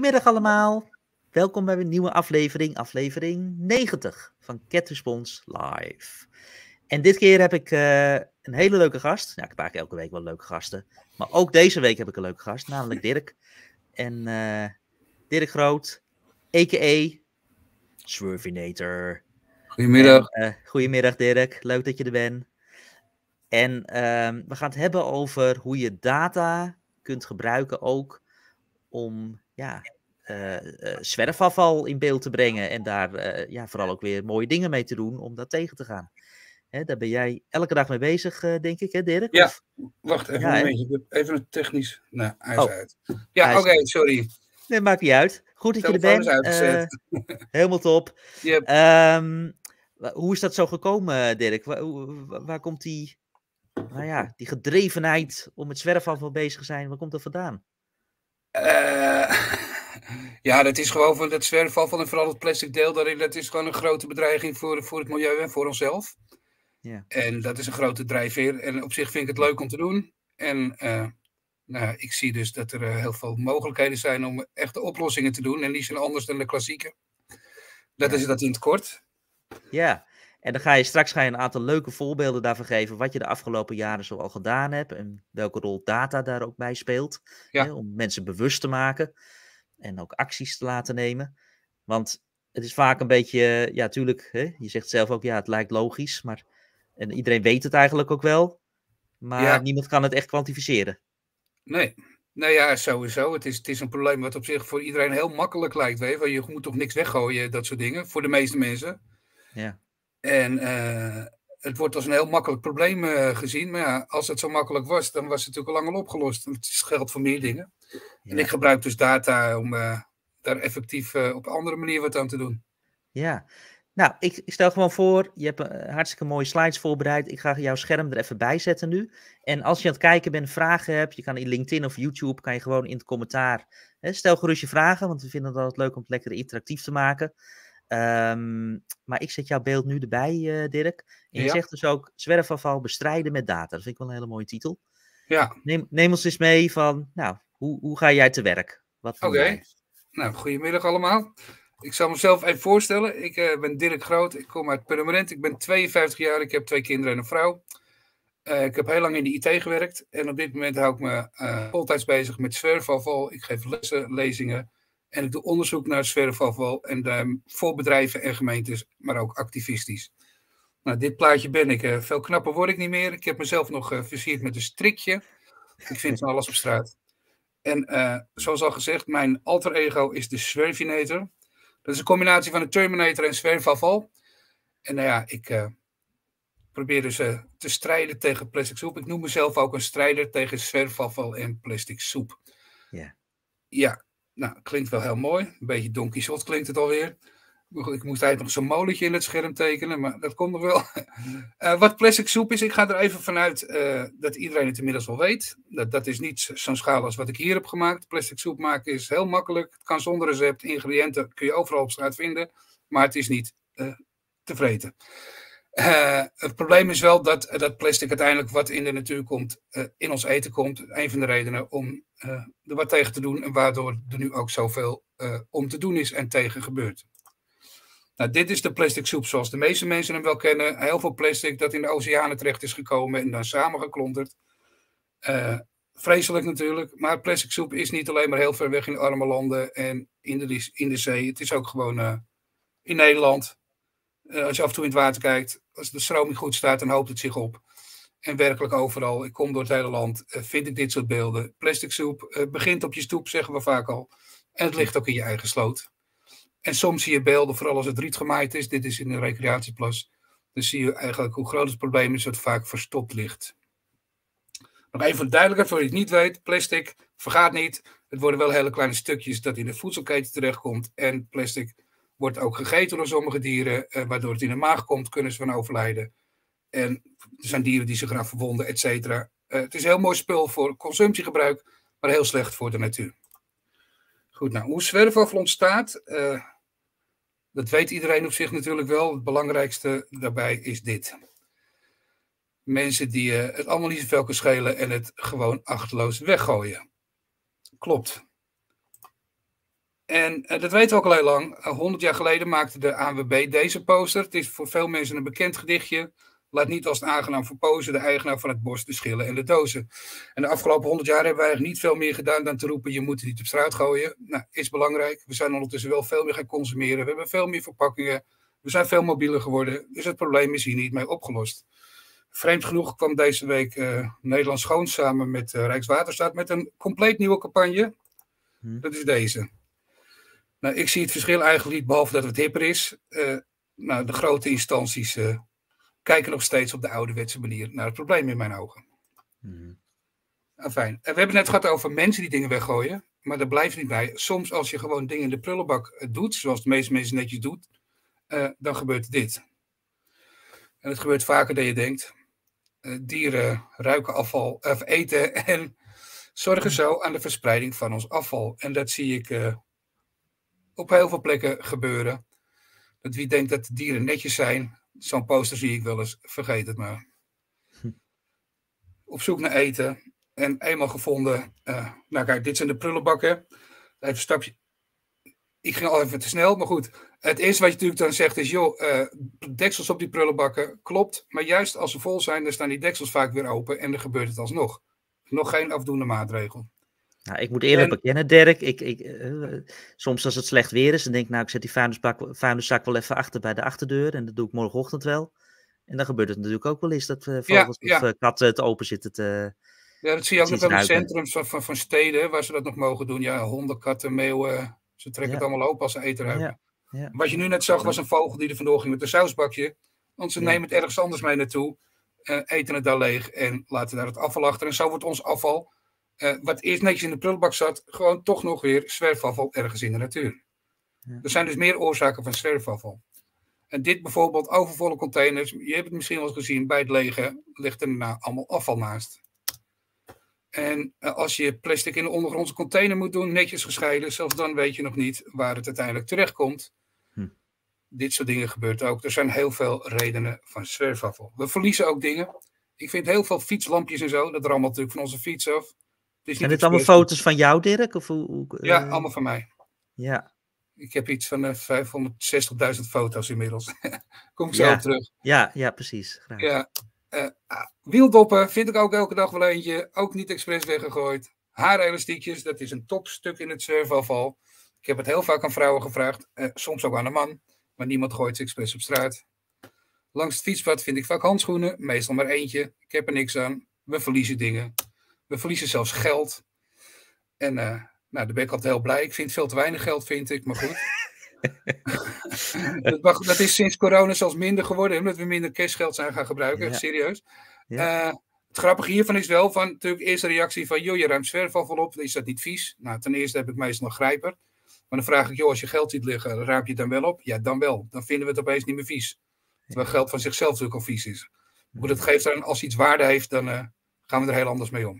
Goedemiddag allemaal. Welkom bij een nieuwe aflevering 90 van Cat Response Live. En dit keer heb ik een hele leuke gast. Ja, ik heb eigenlijk elke week wel leuke gasten. Maar ook deze week heb ik een leuke gast, namelijk Dirk. En Dirk Groot, a.k.a. Swervinator. Goedemiddag. Goedemiddag Dirk, leuk dat je er bent. En we gaan het hebben over hoe je data kunt gebruiken ook om zwerfafval in beeld te brengen en daar vooral ook weer mooie dingen mee te doen om dat tegen te gaan. Hè, daar ben jij elke dag mee bezig, denk ik, hè Dirk? Ja, Of... wacht even een momentje. Ik heb even een technisch... Nou, hij is uit. hij Ja, is oké, sorry. Nee, maakt niet uit. Goed dat je er bent. Telefoon is uitgezet. Helemaal top. Yep. Hoe is dat zo gekomen, Dirk? Waar komt die gedrevenheid om met zwerfafval bezig te zijn, waar komt dat vandaan? Ja, dat is gewoon van dat zwerfafval en vooral het plastic deel daarin. Dat is gewoon een grote bedreiging voor het milieu en voor onszelf. Ja. En dat is een grote drijfveer. En op zich vind ik het leuk om te doen. En ik zie dus dat er heel veel mogelijkheden zijn om echte oplossingen te doen. En die zijn anders dan de klassieke. Dat is dat in het kort. Ja, en dan ga je straks een aantal leuke voorbeelden daarvan geven wat je de afgelopen jaren zoal gedaan hebt en welke rol data daar ook bij speelt. Ja. Hè, om mensen bewust te maken en ook acties te laten nemen. Want het is vaak een beetje, ja tuurlijk, hè, je zegt zelf ook, ja het lijkt logisch, maar en iedereen weet het eigenlijk ook wel, maar niemand kan het echt kwantificeren. Nee. Nou ja, sowieso. Het is een probleem wat op zich voor iedereen heel makkelijk lijkt. Weet je? Want je moet toch niks weggooien, dat soort dingen, voor de meeste mensen. Ja. En het wordt als een heel makkelijk probleem gezien. Maar ja, als het zo makkelijk was, dan was het natuurlijk al lang al opgelost. Het geldt voor meer dingen. Ja. En ik gebruik dus data om daar effectief op een andere manier wat aan te doen. Ja. Nou, ik stel gewoon voor, je hebt hartstikke mooie slides voorbereid. Ik ga jouw scherm er even bij zetten nu. En als je aan het kijken bent, vragen hebt, je kan in LinkedIn of YouTube, kan je gewoon in het commentaar, stel gerust je vragen, want we vinden het altijd leuk om het lekker interactief te maken. Maar ik zet jouw beeld nu erbij, Dirk. En je zegt dus ook, zwerfafval bestrijden met data. Dat vind ik wel een hele mooie titel. Ja. Neem ons eens mee van, nou, hoe ga jij te werk? Oké. Nou, goedemiddag allemaal. Ik zal mezelf even voorstellen. Ik ben Dirk Groot. Ik kom uit Purmerend. Ik ben 52 jaar. Ik heb 2 kinderen en een vrouw. Ik heb heel lang in de IT gewerkt. En op dit moment hou ik me voltijds bezig met zwerfafval. Ik geef lessen, lezingen. En ik doe onderzoek naar zwerfafval. En voor bedrijven en gemeentes, maar ook activistisch. Nou, dit plaatje ben ik. Veel knapper word ik niet meer. Ik heb mezelf nog versierd met een strikje. Ik vind van alles op straat. En zoals al gezegd, mijn alter ego is de Swervinator. Dat is een combinatie van een Terminator en zwerfafval. En nou ja, ik probeer dus te strijden tegen plastic soep. Ik noem mezelf ook een strijder tegen zwerfafval en plastic soep. Ja. Ja, nou, klinkt wel heel mooi. Een beetje Don Quixote klinkt het alweer. Ik moest eigenlijk nog zo'n molentje in het scherm tekenen, maar dat komt nog wel. Wat plastic soep is, ik ga er even vanuit dat iedereen het inmiddels wel weet. Dat is niet zo'n schaal als wat ik hier heb gemaakt. Plastic soep maken is heel makkelijk. Het kan zonder recept. Ingrediënten kun je overal op straat vinden. Maar het is niet te vreten. Het probleem is wel dat plastic uiteindelijk wat in de natuur komt, in ons eten komt. Een van de redenen om er wat tegen te doen en waardoor er nu ook zoveel om te doen is en tegen gebeurt. Nou, dit is de plastic soep zoals de meeste mensen hem wel kennen. Heel veel plastic dat in de oceanen terecht is gekomen en dan samengeklonterd. Vreselijk natuurlijk, maar plastic soep is niet alleen maar heel ver weg in arme landen en in de zee. Het is ook gewoon in Nederland. Als je af en toe in het water kijkt, als de stroming goed staat, dan hoopt het zich op. En werkelijk overal, ik kom door het hele land, vind ik dit soort beelden. Plastic soep begint op je stoep, zeggen we vaak al. En het ligt ook in je eigen sloot. En soms zie je beelden, vooral als het riet gemaaid is. Dit is in een recreatieplas. Dan zie je eigenlijk hoe groot het probleem is dat vaak verstopt ligt. Nog even voor de duidelijkheid, voor je het niet weet. Plastic vergaat niet. Het worden wel hele kleine stukjes dat in de voedselketen terechtkomt. En plastic wordt ook gegeten door sommige dieren. Waardoor het in de maag komt, kunnen ze van overlijden. En er zijn dieren die zich eraan verwonden, et cetera. Het is een heel mooi spul voor consumptiegebruik, maar heel slecht voor de natuur. Goed, nou, hoe zwerfafval ontstaat, dat weet iedereen op zich natuurlijk wel. Het belangrijkste daarbij is dit. Mensen die het allemaal niet zoveel kan schelen en het gewoon achterloos weggooien. Klopt. En dat weten we ook al heel lang. 100 jaar geleden maakte de ANWB deze poster. Het is voor veel mensen een bekend gedichtje. Laat niet als het aangenaam verpozen de eigenaar van het bos, de schillen en de dozen. En de afgelopen 100 jaar hebben wij eigenlijk niet veel meer gedaan dan te roepen, je moet het niet op straat gooien. Nou, is belangrijk. We zijn ondertussen wel veel meer gaan consumeren. We hebben veel meer verpakkingen. We zijn veel mobieler geworden. Dus het probleem is hier niet mee opgelost. Vreemd genoeg kwam deze week Nederland Schoon samen met Rijkswaterstaat met een compleet nieuwe campagne. Dat is deze. Nou, ik zie het verschil eigenlijk niet, behalve dat het hipper is. Nou, de grote instanties kijken nog steeds op de ouderwetse manier naar het probleem in mijn ogen. Fijn. We hebben het net gehad over mensen die dingen weggooien, maar daar blijft niet bij. Soms als je gewoon dingen in de prullenbak doet, zoals de meeste mensen netjes doet, dan gebeurt dit. En het gebeurt vaker dan je denkt. Dieren ruiken afval, of eten en zorgen zo aan de verspreiding van ons afval. En dat zie ik op heel veel plekken gebeuren. Dat wie denkt dat de dieren netjes zijn, zo'n poster zie ik wel eens, vergeet het maar. Op zoek naar eten en eenmaal gevonden. Nou kijk, dit zijn de prullenbakken. Even een stapje. Ik ging al even te snel, maar goed. Het eerste wat je natuurlijk dan zegt is, joh, deksels op die prullenbakken, klopt. Maar juist als ze vol zijn, dan staan die deksels vaak weer open en dan gebeurt het alsnog. Nog geen afdoende maatregel. Nou, ik moet eerlijk bekennen, Dirk. Soms als het slecht weer is, dan denk ik, nou, ik zet die vuilniszak wel even achter bij de achterdeur. En dat doe ik morgenochtend wel. En dan gebeurt het natuurlijk ook wel eens dat vogels of katten het open zitten te... Ja, dat zie je ook nog wel in centrums van steden, waar ze dat nog mogen doen. Ja, honden, katten, meeuwen, ze trekken het allemaal open als ze eten ruiken. Ja. Wat je nu net zag, was een vogel die er vandoor ging met een sausbakje. Want ze nemen het ergens anders mee naartoe, eten het daar leeg en laten daar het afval achter. En zo wordt ons afval, wat eerst netjes in de prullenbak zat, gewoon toch nog weer zwerfafval ergens in de natuur. Ja. Er zijn dus meer oorzaken van zwerfafval. En dit bijvoorbeeld, overvolle containers, je hebt het misschien wel eens gezien, bij het legen ligt er allemaal afval naast. En als je plastic in een ondergrondse container moet doen, netjes gescheiden, zelfs dan weet je nog niet waar het uiteindelijk terechtkomt. Dit soort dingen gebeurt ook. Er zijn heel veel redenen van zwerfafval. We verliezen ook dingen. Ik vind heel veel fietslampjes en zo, dat rammelt natuurlijk van onze fiets af. Zijn dit allemaal foto's van jou, Dirk? Of ja, allemaal van mij. Ja. Ik heb iets van 560.000 foto's inmiddels. Kom ik zo op terug. Ja, precies. Graag. Ja. Wieldoppen vind ik ook elke dag wel eentje. Ook niet expres weggegooid. Haarelastiekjes, dat is een topstuk in het zwerfafval. Ik heb het heel vaak aan vrouwen gevraagd. Soms ook aan een man. Maar niemand gooit ze expres op straat. Langs het fietspad vind ik vaak handschoenen. Meestal maar eentje. Ik heb er niks aan. We verliezen dingen. We verliezen zelfs geld. En daar ben ik altijd heel blij. Ik vind veel te weinig geld, vind ik. Maar goed. Dat is sinds corona zelfs minder geworden. Omdat we minder cashgeld zijn gaan gebruiken. Ja. Serieus. Ja. Het grappige hiervan is wel van natuurlijk eerst de reactie van joh, je ruimt zwerfafval op. Is dat niet vies? Nou, ten eerste heb ik meestal een grijper. Maar dan vraag ik, joh, als je geld ziet liggen, ruim je het dan wel op? Ja, dan wel. Dan vinden we het opeens niet meer vies. Terwijl geld van zichzelf natuurlijk al vies is. Maar dat geeft dan, als iets waarde heeft, dan gaan we er heel anders mee om.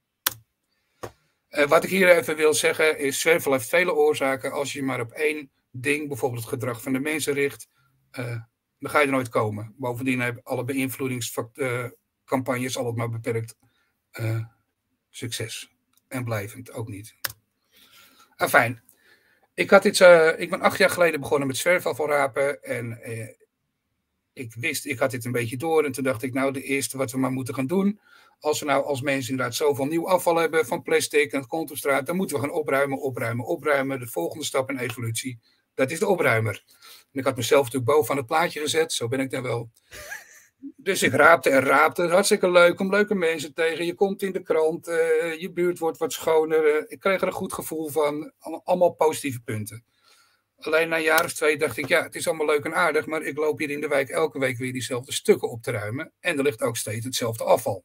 Wat ik hier even wil zeggen is, zwerfafval heeft vele oorzaken. Als je maar op één ding, bijvoorbeeld het gedrag van de mensen richt, dan ga je er nooit komen. Bovendien hebben alle beïnvloedingscampagnes altijd maar beperkt succes. En blijvend ook niet. Fijn. Ik ben 8 jaar geleden begonnen met zwerfafval rapen. En ik had dit een beetje door. En toen dacht ik, nou, de eerste wat we maar moeten gaan doen. Als we nou als mensen inderdaad zoveel nieuw afval hebben van plastic en het komt op straat, dan moeten we gaan opruimen. De volgende stap in evolutie, dat is de opruimer. En ik had mezelf natuurlijk bovenaan het plaatje gezet, zo ben ik dan wel. Dus ik raapte en raapte. Hartstikke leuk om leuke mensen tegen. Je komt in de krant, je buurt wordt wat schoner. Ik kreeg er een goed gevoel van. Allemaal positieve punten. Alleen na een jaar of 2 dacht ik, ja, het is allemaal leuk en aardig, maar ik loop hier in de wijk elke week weer diezelfde stukken op te ruimen. En er ligt ook steeds hetzelfde afval.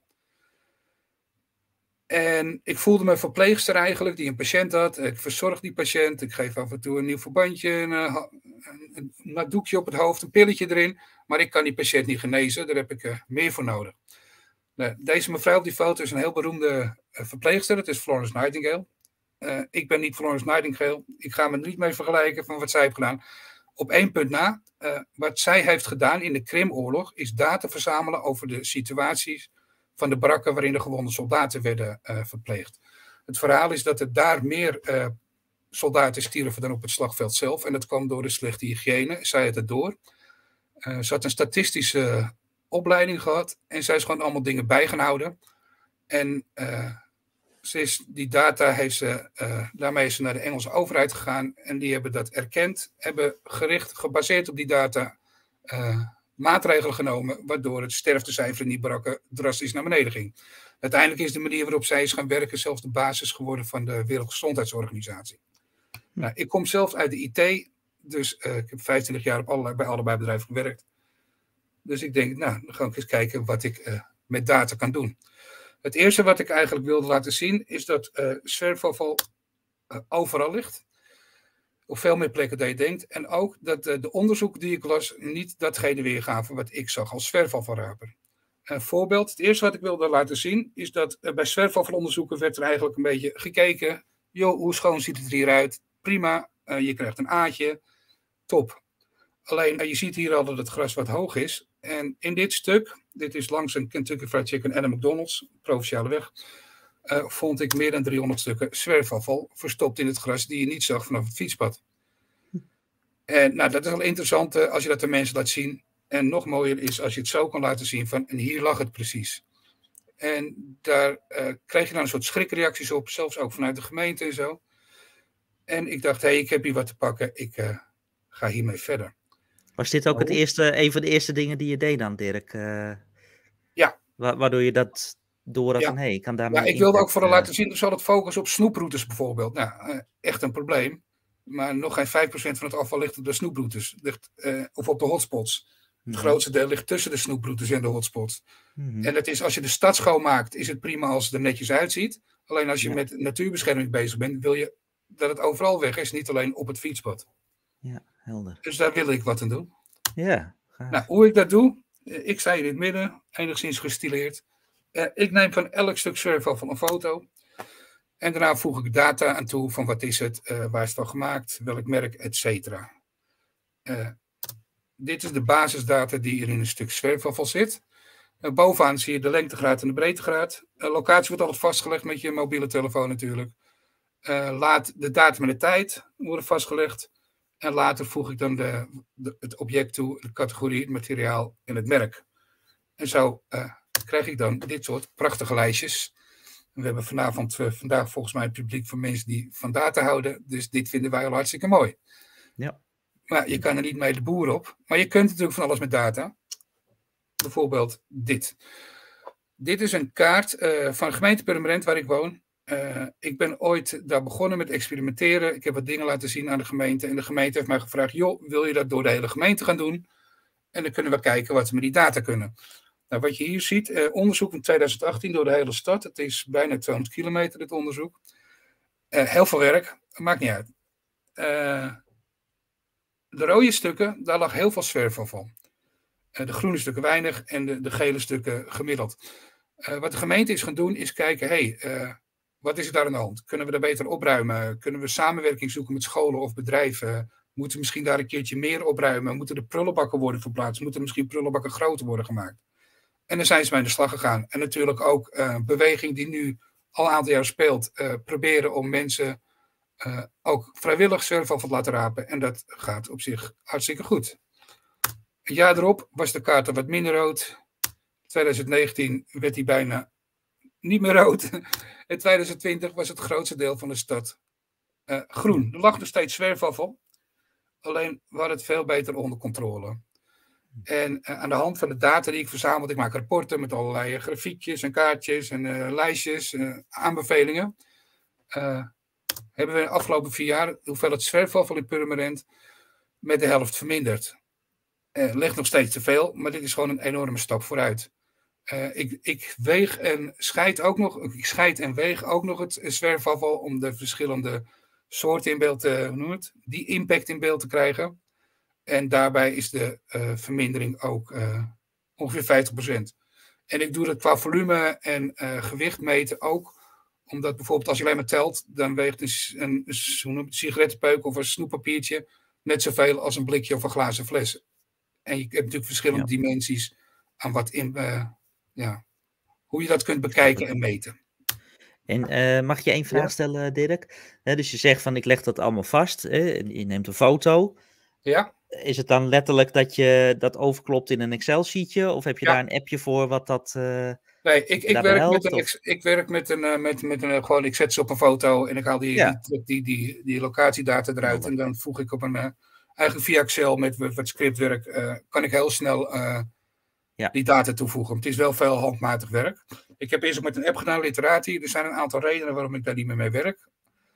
En ik voelde me verpleegster eigenlijk, die een patiënt had. Ik verzorg die patiënt. Ik geef af en toe een nieuw verbandje, een doekje op het hoofd, een pilletje erin. Maar ik kan die patiënt niet genezen. Daar heb ik meer voor nodig. Deze mevrouw op die foto is een heel beroemde verpleegster. Het is Florence Nightingale. Ik ben niet Florence Nightingale. Ik ga me er niet mee vergelijken van wat zij heeft gedaan. Op 1 punt na. Wat zij heeft gedaan in de Krimoorlog is data verzamelen over de situaties van de barakken waarin de gewonde soldaten werden verpleegd. Het verhaal is dat er daar meer soldaten stierven dan op het slagveld zelf. En dat kwam door de slechte hygiëne. Zij had het door. Ze had een statistische opleiding gehad. En zij is gewoon allemaal dingen bij gaan houden. En die data heeft ze, daarmee is ze naar de Engelse overheid gegaan. En die hebben dat erkend. Hebben gebaseerd op die data maatregelen genomen. Waardoor het sterftecijfer in die barakken drastisch naar beneden ging. Uiteindelijk is de manier waarop zij is gaan werken zelfs de basis geworden van de Wereldgezondheidsorganisatie. Nou, ik kom zelf uit de IT. Dus ik heb 25 jaar bij allebei bedrijven gewerkt. Dus ik denk, nou, dan ga ik eens kijken wat ik met data kan doen. Het eerste wat ik eigenlijk wilde laten zien is dat zwerfafval overal ligt. Op veel meer plekken dan je denkt. En ook dat de onderzoeken die ik las niet datgene weergaven wat ik zag als zwerfafvalraper. Een voorbeeld, het eerste wat ik wilde laten zien is dat bij zwerfafvalonderzoeken werd er eigenlijk een beetje gekeken. Joh, hoe schoon ziet het er hieruit? Prima, je krijgt een A'tje. Top. Alleen, je ziet hier al dat het gras wat hoog is. En in dit stuk, dit is langs een Kentucky Fried Chicken en een McDonald's, provinciale weg, vond ik meer dan 300 stukken zwerfafval verstopt in het gras die je niet zag vanaf het fietspad. En nou, dat is wel interessant als je dat de mensen laat zien. En nog mooier is als je het zo kan laten zien van, en hier lag het precies. En daar kreeg je dan een soort schrikreacties op, zelfs ook vanuit de gemeente en zo. En ik dacht, ik heb hier wat te pakken, ik ga hiermee verder. Was dit ook een van de eerste dingen die je deed dan, Dirk? Ja. Waardoor je dat door had van, ik kan daarmee... Ja, ik wilde ook vooral laten zien, dus zal het focus op snoeproutes bijvoorbeeld. Nou, echt een probleem. Maar nog geen 5% van het afval ligt op de snoeproutes. Of op de hotspots. Het grootste deel ligt tussen de snoeproutes en de hotspots. En dat is, als je de stad schoonmaakt, is het prima als het er netjes uitziet. Alleen als je met natuurbescherming bezig bent, wil je dat het overal weg is, niet alleen op het fietspad. Ja, helder. Dus daar wil ik wat aan doen. Ja, gaaf. Nou, hoe ik dat doe, ik sta hier in het midden, enigszins gestileerd. Ik neem van elk stuk zwerfafval een foto. En daarna voeg ik data aan toe van wat is het, waar is het van gemaakt, welk merk, et cetera. Dit is de basisdata die er in een stuk zwerfafval zit. Bovenaan zie je de lengtegraad en de breedtegraad. Locatie wordt altijd vastgelegd met je mobiele telefoon natuurlijk. Laat de datum en de tijd worden vastgelegd. En later voeg ik dan het object toe, de categorie, het materiaal en het merk. En zo krijg ik dan dit soort prachtige lijstjes. We hebben vandaag volgens mij een publiek van mensen die van data houden. Dus dit vinden wij al hartstikke mooi. Ja. Maar je kan er niet mee de boer op. Maar je kunt natuurlijk van alles met data. Bijvoorbeeld dit. Dit is een kaart van de gemeente Purmerend waar ik woon. Ik ben ooit daar begonnen met experimenteren. Ik heb wat dingen laten zien aan de gemeente. En de gemeente heeft mij gevraagd, joh, wil je dat door de hele gemeente gaan doen? En dan kunnen we kijken wat we met die data kunnen. Nou, wat je hier ziet, onderzoek in 2018 door de hele stad. Het is bijna 200 kilometer, dit onderzoek. Heel veel werk, maakt niet uit. De rode stukken, daar lag heel veel zwerfafval. De groene stukken weinig en de gele stukken gemiddeld. Wat de gemeente is gaan doen, is kijken, wat is er daar aan de hand? Kunnen we daar beter opruimen? Kunnen we samenwerking zoeken met scholen of bedrijven? Moeten we misschien daar een keertje meer opruimen? Moeten de prullenbakken worden verplaatst? Moeten misschien prullenbakken groter worden gemaakt? En dan zijn ze mee aan de slag gegaan. En natuurlijk ook een beweging die nu al een aantal jaar speelt. Proberen om mensen ook vrijwillig zwerfafval te laten rapen. En dat gaat op zich hartstikke goed. Een jaar erop was de kaart wat minder rood. In 2019 werd die bijna niet meer rood. In 2020 was het grootste deel van de stad groen. Er lag nog steeds zwerfafval. Alleen we hadden het veel beter onder controle. En aan de hand van de data die ik verzameld, ik maak rapporten met allerlei grafiekjes en kaartjes en lijstjes, aanbevelingen. Hebben we de afgelopen 4 jaar de hoeveelheid zwerfafval in Purmerend met de helft verminderd. Ligt nog steeds te veel, maar dit is gewoon een enorme stap vooruit. Ik weeg en scheid ook nog, ik scheid en weeg ook nog het zwerfafval om de verschillende soorten in beeld die impact in beeld te krijgen. En daarbij is de vermindering ook ongeveer 50%. En ik doe dat qua volume en gewicht meten ook. Omdat bijvoorbeeld als je alleen maar telt, dan weegt een sigarettenpeuk of een snoeppapiertje net zoveel als een blikje of een glazen fles. En je hebt natuurlijk verschillende dimensies aan hoe je dat kunt bekijken en meten. En mag je één vraag Ja, stellen, Dirk? Dus je zegt van ik leg dat allemaal vast. Je neemt een foto. ja, Is het dan letterlijk dat je dat overklopt in een Excel-sheetje? Of heb je daar ja. een appje voor wat dat Nee, wat je ik daarbij werk met helpt? een, Of? ik werk met een, met een, gewoon, ik zet ze op een foto en ik haal Ja, die locatiedata eruit en helder. dan voeg ik op een, eigenlijk via Excel met wat scriptwerk, kan ik heel snel Ja. die data toevoegen. Het is wel veel handmatig werk. Ik heb eerst ook met een app gedaan, Literati. Er zijn een aantal redenen waarom ik daar niet meer mee werk.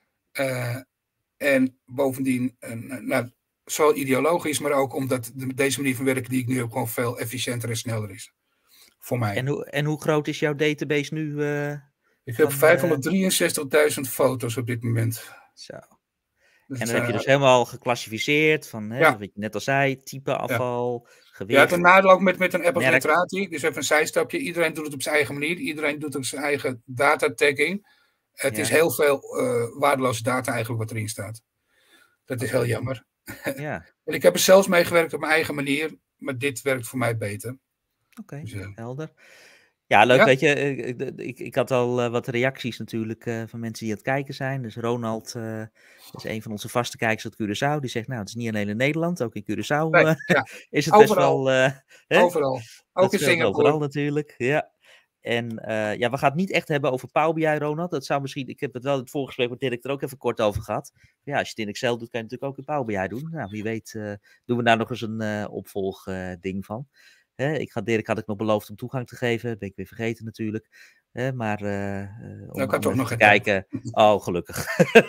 En bovendien, nou, zowel ideologisch, maar ook omdat deze manier van werken die ik nu heb gewoon veel efficiënter en sneller is. Voor mij. En hoe groot is jouw database nu? Ik heb Van, 563.000 foto's op dit moment. zo. Dat En is, dan heb je dus helemaal geclassificeerd van, ja, wat je net al zei, type ja. afval, Ja, het gewicht, nadeel ook met een app als merk. Literati. Dus even een zijstapje. Iedereen doet het op zijn eigen manier. Iedereen doet ook zijn eigen data tagging. Het is Ja, heel veel waardeloze data eigenlijk wat erin staat. Dat is heel oké. jammer. Ja, En ik heb er zelfs mee gewerkt op mijn eigen manier. Maar dit werkt voor mij beter. oké. Dus, Helder. Ja, leuk, ja, weet je. Ik had al wat reacties natuurlijk van mensen die aan het kijken zijn. Dus Ronald is een van onze vaste kijkers uit Curaçao. Die zegt, nou, het is niet alleen in Nederland, ook in Curaçao nee, ja. is het best Overal. wel, hè? Overal. Ook Dat in speelt overal Singapore. natuurlijk, ja. En ja, we gaan het niet echt hebben over Power BI, Ronald. Dat zou misschien, ik heb het wel in het voorgesprek met Dirk er ook even kort over gehad. Ja, als je het in Excel doet, kan je het natuurlijk ook in Power BI doen. Nou, wie weet doen we daar nog eens een opvolgding van. Dirk had ik nog beloofd om toegang te geven. Dat ben ik weer vergeten natuurlijk. Maar Nou, ik had om toch even nog te geen tijd. kijken. Oh, gelukkig.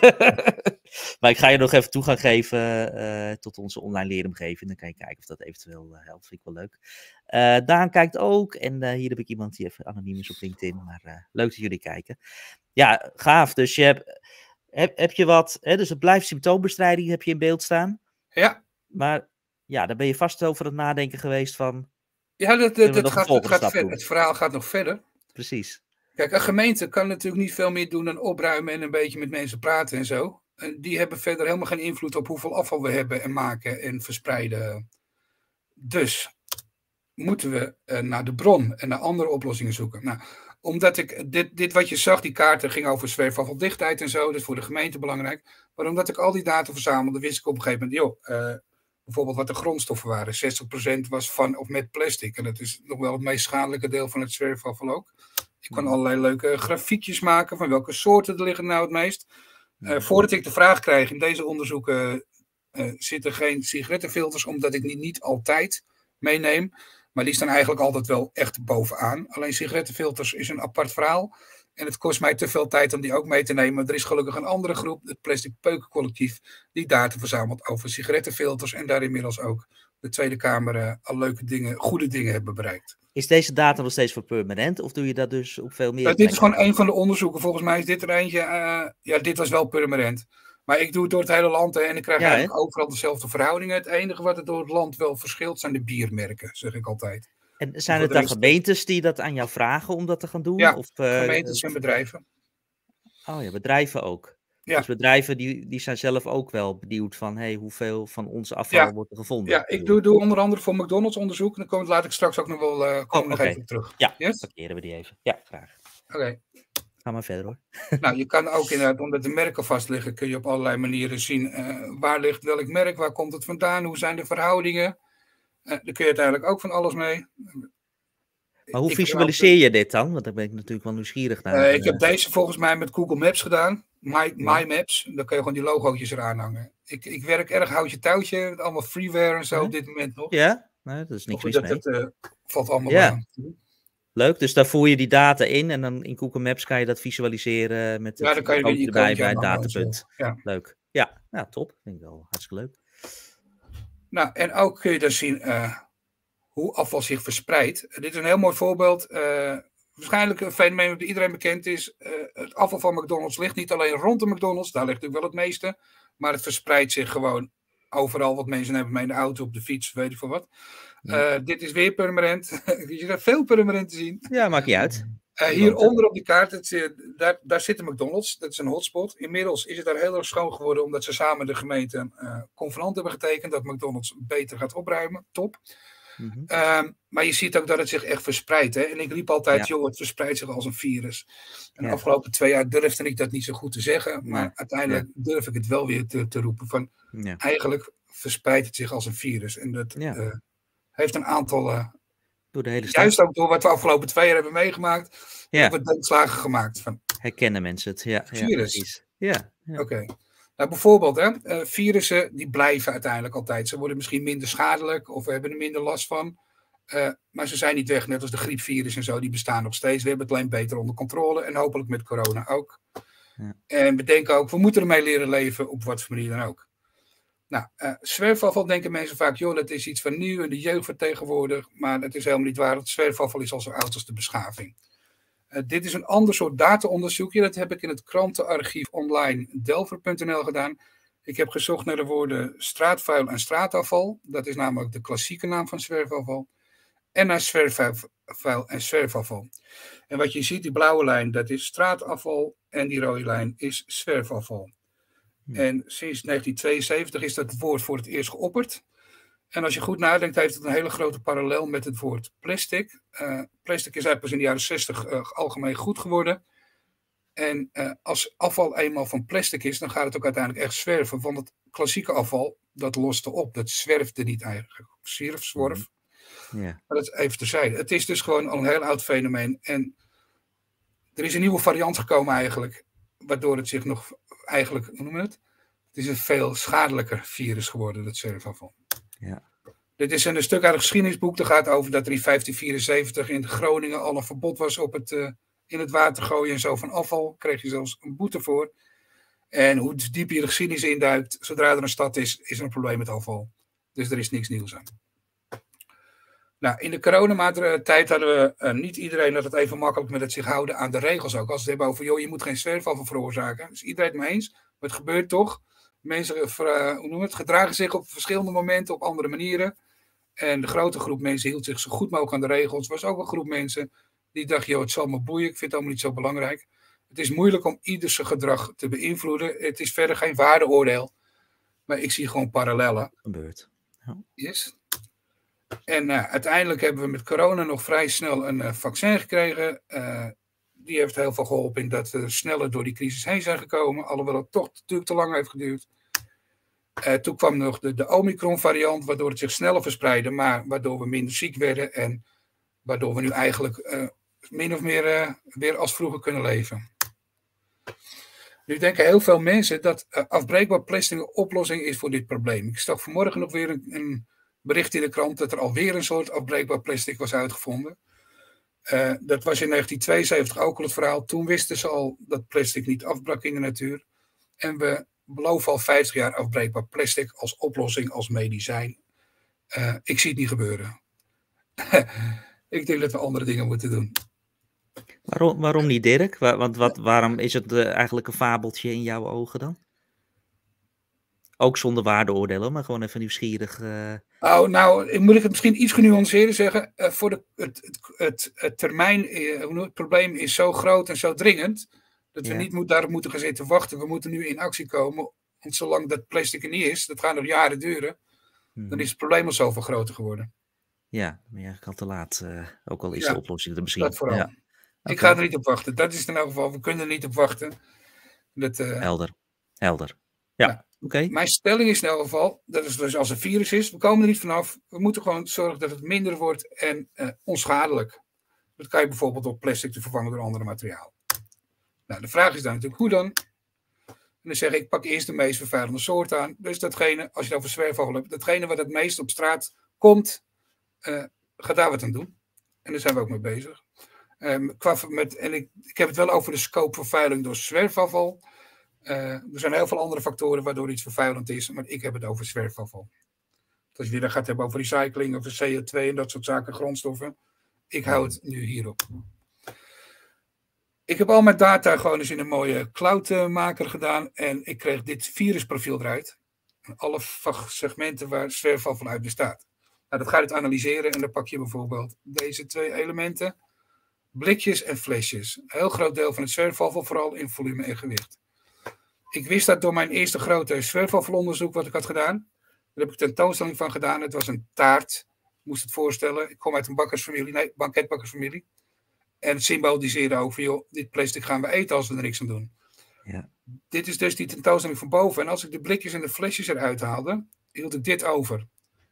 Maar ik ga je nog even toegang geven tot onze online leeromgeving. Dan kan je kijken of dat eventueel helpt. Vind ik wel leuk. Daan kijkt ook. En hier heb ik iemand die even anoniem is op LinkedIn. Maar leuk dat jullie kijken. Ja, gaaf. Dus heb je wat. Dus het blijft symptoombestrijding heb je in beeld staan. Ja, Maar ja, daar ben je vast over het nadenken geweest van. ja Kunnen we nog een volgende stap verder. doen? Het verhaal gaat nog verder. Precies. Kijk, een gemeente kan natuurlijk niet veel meer doen dan opruimen en een beetje met mensen praten en zo. En die hebben verder helemaal geen invloed op hoeveel afval we hebben en maken en verspreiden. Dus moeten we naar de bron en naar andere oplossingen zoeken. Nou, omdat ik dit wat je zag, die kaarten ging over zwerfafvaldichtheid en zo, dat is voor de gemeente belangrijk. Maar omdat ik al die data verzamelde, wist ik op een gegeven moment, joh, bijvoorbeeld wat de grondstoffen waren. 60% was van of met plastic. En dat is nog wel het meest schadelijke deel van het zwerfafval ook. Ik kon allerlei leuke grafiekjes maken van welke soorten er liggen nou het meest. Voordat ik de vraag krijg, in deze onderzoeken zitten geen sigarettenfilters, omdat ik die niet altijd meeneem. Maar die staan eigenlijk altijd wel echt bovenaan. Alleen sigarettenfilters is een apart verhaal. En het kost mij te veel tijd om die ook mee te nemen. Er is gelukkig een andere groep, het Plastic Peukencollectief, die data verzamelt over sigarettenfilters. En daar inmiddels ook de Tweede Kamer al leuke dingen, goede dingen hebben bereikt. Is deze data nog steeds voor permanent? Of doe je dat dus op veel meer Dit is gewoon plekken? een van de onderzoeken. Volgens mij is dit er eentje. Ja, dit was wel permanent. Maar ik doe het door het hele land en ik krijg Ja, hè? eigenlijk overal dezelfde verhoudingen. Het enige wat er door het land wel verschilt zijn de biermerken, zeg ik altijd. En zijn Voor het de dan rest, gemeentes die dat aan jou vragen om dat te gaan doen? ja, Of, gemeentes en bedrijven. oh ja, bedrijven ook. Dus Ja, bedrijven die zijn zelf ook wel benieuwd van hey, hoeveel van ons afval ja, wordt er gevonden. ja, ik doe onder andere voor McDonald's onderzoek. Dan laat ik straks ook nog wel Oh, nog oké. even op terug. Ja, Yes? parkeren we die even. Ja, graag. Oké. Ga maar verder hoor. Nou, je kan ook inderdaad, omdat de merken vast liggen, kun je op allerlei manieren zien waar ligt welk merk, waar komt het vandaan, hoe zijn de verhoudingen. Daar kun je uiteindelijk ook van alles mee. Maar hoe Ik visualiseer je dit dan? Want daar ben ik natuurlijk wel nieuwsgierig naar. Ik heb deze volgens mij met Google Maps gedaan. My Maps. Dan kun je gewoon die logootjes eraan hangen. Ik werk erg houtje touwtje. Met allemaal freeware en zo op dit moment nog. Ja, nee, dat is niks mis mee. Dat valt allemaal Ja. aan. Leuk, dus daar voer je die data in en dan in Google Maps kan je dat visualiseren met Ja, dan kan je weer icoontje je erbij icoontje bij het aan hangen en zo. datapunt. Ja. Leuk. Ja, nou top. Vind ik wel hartstikke leuk. Nou, en ook kun je dan zien hoe afval zich verspreidt. Dit is een heel mooi voorbeeld. Waarschijnlijk een fenomeen dat iedereen bekend is. Het afval van McDonald's ligt niet alleen rond de McDonald's. Daar ligt natuurlijk wel het meeste. Maar het verspreidt zich gewoon overal. Wat mensen hebben mee in de auto, op de fiets, weet ik veel wat. Ja. Dit is weer permanent. Je ziet veel permanent te zien. Ja, maakt niet uit. Hieronder op die kaart, daar zit de McDonald's. Dat is een hotspot. Inmiddels is het daar heel erg schoon geworden, omdat ze samen de gemeente convenant hebben getekend dat McDonald's beter gaat opruimen. Top. Maar je ziet ook dat het zich echt verspreidt. Hè? En ik riep altijd, Ja. joh, het verspreidt zich als een virus. En de Ja. afgelopen 2 jaar durfde ik dat niet zo goed te zeggen. Maar Nee. uiteindelijk durf ik het wel weer te roepen. Van, eigenlijk verspreidt het zich als een virus. En dat heeft een aantal... door de hele juist stad. ook door wat we afgelopen 2 jaar hebben meegemaakt. Hebben we denkslagen gemaakt. Van, herkennen mensen het? Ja, virus. precies. Ja. Oké. Nou, bijvoorbeeld, virussen die blijven uiteindelijk altijd. Ze worden misschien minder schadelijk of we hebben er minder last van. Maar ze zijn niet weg, net als de griepvirus en zo. Die bestaan nog steeds. We hebben het alleen beter onder controle. En hopelijk met corona ook. Ja. En we denken ook, we moeten ermee leren leven op wat voor manier dan ook. Nou, zwerfafval denken mensen vaak, joh, dat is iets van nieuw en de jeugd vertegenwoordigt. Maar dat is helemaal niet waar. Het zwerfafval is al zo oud als de beschaving. Dit is een ander soort data-onderzoekje. Dat heb ik in het krantenarchief online delver.nl gedaan. Ik heb gezocht naar de woorden straatvuil en straatafval. Dat is namelijk de klassieke naam van zwerfafval. En naar zwerfvuil en zwerfafval. En wat je ziet, die blauwe lijn, dat is straatafval. En die rode lijn is zwerfafval. En sinds 1972 is dat woord voor het eerst geopperd. En als je goed nadenkt, heeft het een hele grote parallel met het woord plastic. Plastic is eigenlijk pas in de jaren 60 algemeen goed geworden. En als afval eenmaal van plastic is, dan gaat het ook uiteindelijk echt zwerven. Want het klassieke afval, dat loste op. Dat zwerfde niet eigenlijk. Zwerf. Ja. Maar dat is even terzijde. Het is dus gewoon al een heel oud fenomeen. En er is een nieuwe variant gekomen eigenlijk. Waardoor het zich nog eigenlijk, hoe noemen we het? Het is een veel schadelijker virus geworden, dat zwerfafval. Ja. Dit is een stuk uit het geschiedenisboek. Dat gaat over dat er in 1574 in Groningen al een verbod was op het in het water gooien en zo van afval. Daar kreeg je zelfs een boete voor. En hoe diep je de geschiedenis induikt, zodra er een stad is, is er een probleem met afval. Dus er is niks nieuws aan. Nou, in de coronamaattijd hadden we niet iedereen dat het even makkelijk met het zich houden aan de regels ook. Als we het hebben over, joh, je moet geen zwerfafval veroorzaken. Dus iedereen het mee eens. Maar het gebeurt toch. Mensen gedragen zich op verschillende momenten op andere manieren. En de grote groep mensen hield zich zo goed mogelijk aan de regels. Er was ook een groep mensen die dacht, joh, het zal me boeien. Ik vind het allemaal niet zo belangrijk. Het is moeilijk om ieders gedrag te beïnvloeden. Het is verder geen waardeoordeel. Maar ik zie gewoon parallellen. Gebeurt. Ja. Yes. En uiteindelijk hebben we met corona nog vrij snel een vaccin gekregen. Die heeft heel veel geholpen in dat we sneller door die crisis heen zijn gekomen. Alhoewel het toch natuurlijk te lang heeft geduurd. Toen kwam nog de Omicron variant, waardoor het zich sneller verspreidde. Maar waardoor we minder ziek werden. En waardoor we nu eigenlijk min of meer weer als vroeger kunnen leven. Nu denken heel veel mensen dat afbreekbaar plastic een oplossing is voor dit probleem. Ik zag vanmorgen nog weer een bericht in de krant dat er alweer een soort afbreekbaar plastic was uitgevonden. Dat was in 1972 ook al het verhaal. Toen wisten ze al dat plastic niet afbrak in de natuur. En we beloven al 50 jaar afbreekbaar plastic als oplossing, als medicijn. Ik zie het niet gebeuren. Ik denk dat we andere dingen moeten doen. Waarom niet, Dirk? Waarom is het eigenlijk een fabeltje in jouw ogen dan? Ook zonder waardeoordelen, maar gewoon even nieuwsgierig. Nou, moet ik het misschien iets genuanceerder zeggen. Voor het termijn, het probleem is zo groot en zo dringend, dat we niet daarop moeten gaan zitten wachten. We moeten nu in actie komen. Want zolang dat plastic er niet is, dat gaat nog jaren duren, dan is het probleem al zoveel groter geworden. Ja, dan ben je eigenlijk al te laat. Ook al is de oplossing er misschien. Dat vooral. Ja. Okay. Ik ga er niet op wachten. Dat is in elk geval. We kunnen er niet op wachten. Helder. Ja. Okay. Mijn stelling is in elk geval, dat is dus als een virus is, we komen er niet vanaf. We moeten gewoon zorgen dat het minder wordt en onschadelijk. Dat kan je bijvoorbeeld door plastic te vervangen door andere materiaal. Nou, de vraag is dan natuurlijk hoe dan? En dan zeg ik pak eerst de meest vervuilende soort aan. Dus datgene, als je het over zwerfafval hebt, datgene wat het meest op straat komt, ga daar wat aan doen. En daar zijn we ook mee bezig. Ik heb het wel over de scope vervuiling door zwerfafval. Er zijn heel veel andere factoren waardoor iets vervuilend is, maar ik heb het over zwerfafval. Als je weer gaat hebben over recycling, over CO2 en dat soort zaken, grondstoffen. Ik hou het nu hierop. Ik heb al mijn data gewoon eens in een mooie cloudmaker gedaan en ik kreeg dit virusprofiel eruit. Alle segmenten waar zwerfafval uit bestaat. Nou, dat ga je het analyseren en dan pak je bijvoorbeeld deze 2 elementen. Blikjes en flesjes. Een heel groot deel van het zwerfafval, vooral in volume en gewicht. Ik wist dat door mijn eerste grote zwerfafvalonderzoek wat ik had gedaan. Daar heb ik een tentoonstelling van gedaan. Het was een taart moest het voorstellen. Ik kom uit een banketbakkersfamilie. En symboliseren ook van, joh, dit plastic gaan we eten als we er niks aan doen. Ja. Dit is dus die tentoonstelling van boven. En als ik de blikjes en de flesjes eruit haalde, hield ik dit over.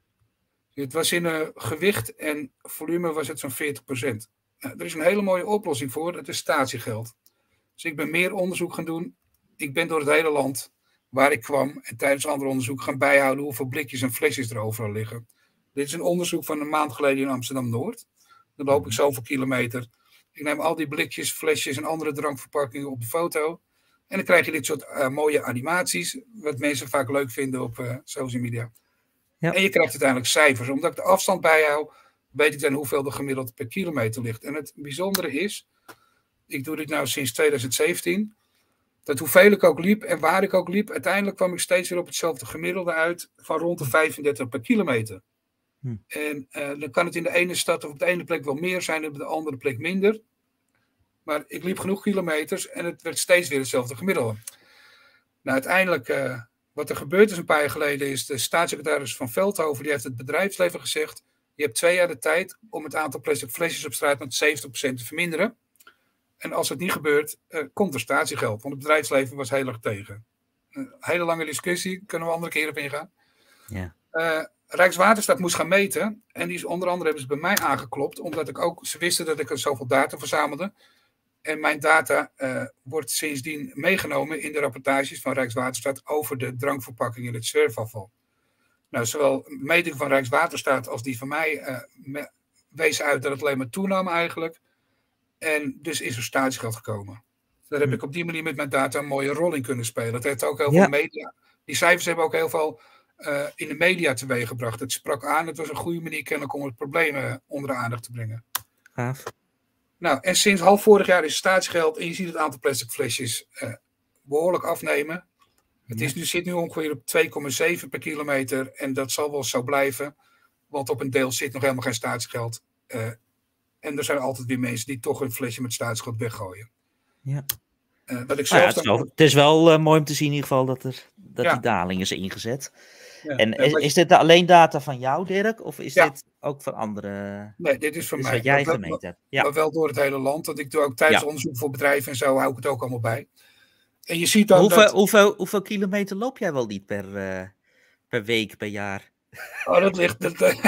Het was in gewicht en volume was het zo'n 40%. Nou, er is een hele mooie oplossing voor. Het is statiegeld. Dus ik ben meer onderzoek gaan doen. Ik ben door het hele land waar ik kwam en tijdens andere onderzoek gaan bijhouden hoeveel blikjes en flesjes er overal liggen. Dit is een onderzoek van een maand geleden in Amsterdam-Noord. Dan loop ik zoveel kilometer. Ik neem al die blikjes, flesjes en andere drankverpakkingen op de foto. En dan krijg je dit soort mooie animaties, wat mensen vaak leuk vinden op social media. Ja. En je krijgt uiteindelijk cijfers. Omdat ik de afstand bijhoud, weet ik dan hoeveel er gemiddeld per kilometer ligt. En het bijzondere is, ik doe dit nou sinds 2017, dat hoeveel ik ook liep en waar ik ook liep, uiteindelijk kwam ik steeds weer op hetzelfde gemiddelde uit van rond de 35 per kilometer. En dan kan het in de ene stad of op de ene plek wel meer zijn en op de andere plek minder. Maar ik liep genoeg kilometers en het werd steeds weer hetzelfde gemiddelde. Nou, uiteindelijk, wat er gebeurd is een paar jaar geleden, is de staatssecretaris van Veldhoven, die heeft het bedrijfsleven gezegd, je hebt 2 jaar de tijd om het aantal plastic flesjes op straat met 70% te verminderen. En als het niet gebeurt, komt er statiegeld. Want het bedrijfsleven was heel erg tegen. Een hele lange discussie, kunnen we andere keren op ingaan. Ja. Rijkswaterstaat moest gaan meten. En die is onder andere hebben ze bij mij aangeklopt. Omdat ze wisten dat ik er zoveel data verzamelde. En mijn data wordt sindsdien meegenomen in de rapportages van Rijkswaterstaat over de drankverpakking en het zwerfafval. Nou, zowel de meting van Rijkswaterstaat als die van mij wees uit dat het alleen maar toenam eigenlijk. En dus is er statiegeld gekomen. Daar heb ik op die manier met mijn data een mooie rol in kunnen spelen. Dat heeft ook heel veel media. Die cijfers hebben ook heel veel in de media teweeggebracht. Het sprak aan. Het was een goede manier kennelijk om het probleem onder de aandacht te brengen. Gaaf. Nou, en sinds half vorig jaar is statiegeld. En je ziet het aantal plastic flesjes behoorlijk afnemen. Het zit nu ongeveer op 2,7 per kilometer. En dat zal wel zo blijven. Want op een deel zit nog helemaal geen statiegeld. En er zijn altijd weer mensen die toch een flesje met statiegeld weggooien. Ja. Het is wel mooi om te zien in ieder geval dat die daling is ingezet. Ja. En is dit alleen data van jou, Dirk? Of is dit ook van anderen? Nee, dit is van mij. Wat jij gemeten hebt. Ja. Maar wel door het hele land. Want ik doe ook tijdens onderzoek voor bedrijven en zo hou ik het ook allemaal bij. En je ziet dan hoeveel kilometer loop jij wel niet per week, per jaar? Oh, dat ligt...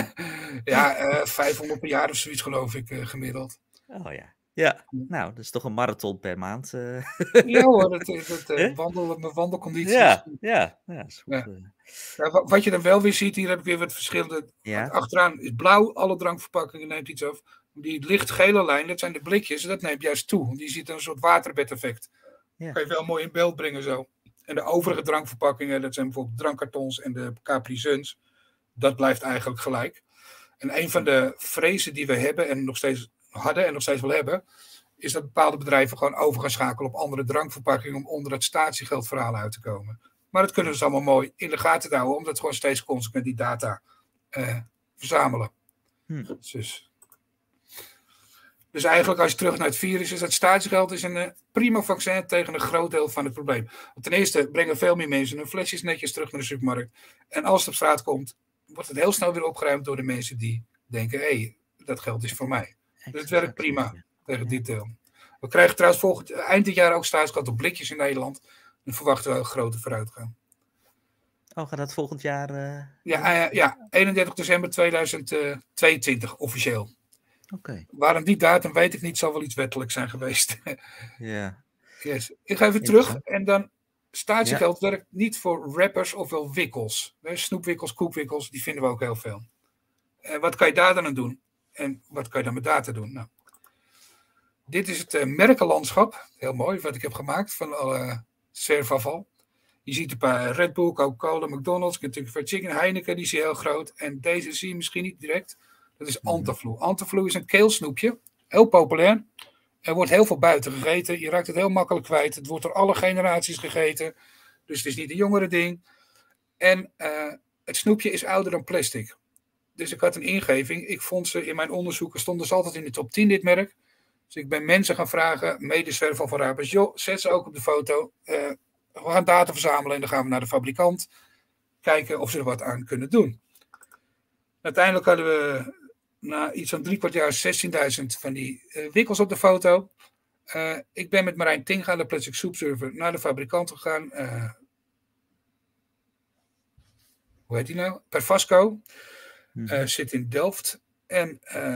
500 per jaar of zoiets geloof ik gemiddeld. Oh ja. Ja, nou, dat is toch een marathon per maand. Ja hoor, mijn wandelconditie. Ja, is goed. Wat je dan wel weer ziet, hier heb ik weer wat verschillende. Achteraan is blauw, alle drankverpakkingen neemt iets af. Die lichtgele lijn, dat zijn de blikjes, dat neemt juist toe. Want je ziet een soort waterbed-effect. Ja. Kan je wel mooi in beeld brengen zo. En de overige drankverpakkingen, dat zijn bijvoorbeeld drankkartons en de Capri Suns. Dat blijft eigenlijk gelijk. En een van de vrezen die we hebben en nog steeds hadden en nog steeds wel hebben, is dat bepaalde bedrijven gewoon over gaan schakelen op andere drankverpakkingen om onder het statiegeldverhaal uit te komen. Maar dat kunnen we dus allemaal mooi in de gaten houden, omdat we gewoon steeds consequent die data verzamelen. Dus eigenlijk als je terug naar het virus is, dat statiegeld is een prima vaccin tegen een groot deel van het probleem. Want ten eerste brengen veel meer mensen hun flesjes netjes terug naar de supermarkt. En als het op straat komt, wordt het heel snel weer opgeruimd door de mensen die denken, hé, dat geld is voor mij. Dus het werkt prima tegen dit deel. We krijgen trouwens eind dit jaar ook statiegeld op blikjes in Nederland. Dan verwachten we een grote vooruitgang. Oh, gaat dat volgend jaar? 31 december 2022 officieel. Okay. Waarom die datum weet ik niet, zal wel iets wettelijk zijn geweest. Ja. Yes. Ik ga even terug en dan statiegeld werkt niet voor wrappers ofwel wikkels. Snoepwikkels, koekwikkels, die vinden we ook heel veel. Wat kan je daar dan aan doen? En wat kan je dan met data doen? Nou, dit is het merkenlandschap. Heel mooi wat ik heb gemaakt van alle zwerfafval. Je ziet een paar Red Bull, Coca-Cola, McDonald's, Kentucky Fried Chicken, Heineken, die zie je heel groot. En deze zie je misschien niet direct. Dat is Antaflu. Antaflu is een keelsnoepje. Heel populair. Er wordt heel veel buiten gegeten. Je raakt het heel makkelijk kwijt. Het wordt door alle generaties gegeten. Dus het is niet een jongere ding. En het snoepje is ouder dan plastic. Dus ik had een ingeving. Ik vond ze in mijn onderzoeken, stonden ze altijd in de top 10 dit merk. Dus ik ben mensen gaan vragen, medezwerfafvalruimers, joh, zet ze ook op de foto. We gaan data verzamelen en dan gaan we naar de fabrikant. Kijken of ze er wat aan kunnen doen. Uiteindelijk hadden we na iets van 3/4 jaar 16.000 van die wikkels op de foto. Ik ben met Marijn Tinga, de Plastic Soup Server, naar de fabrikant gegaan. Hoe heet die nou? Perfasco. Zit in Delft. En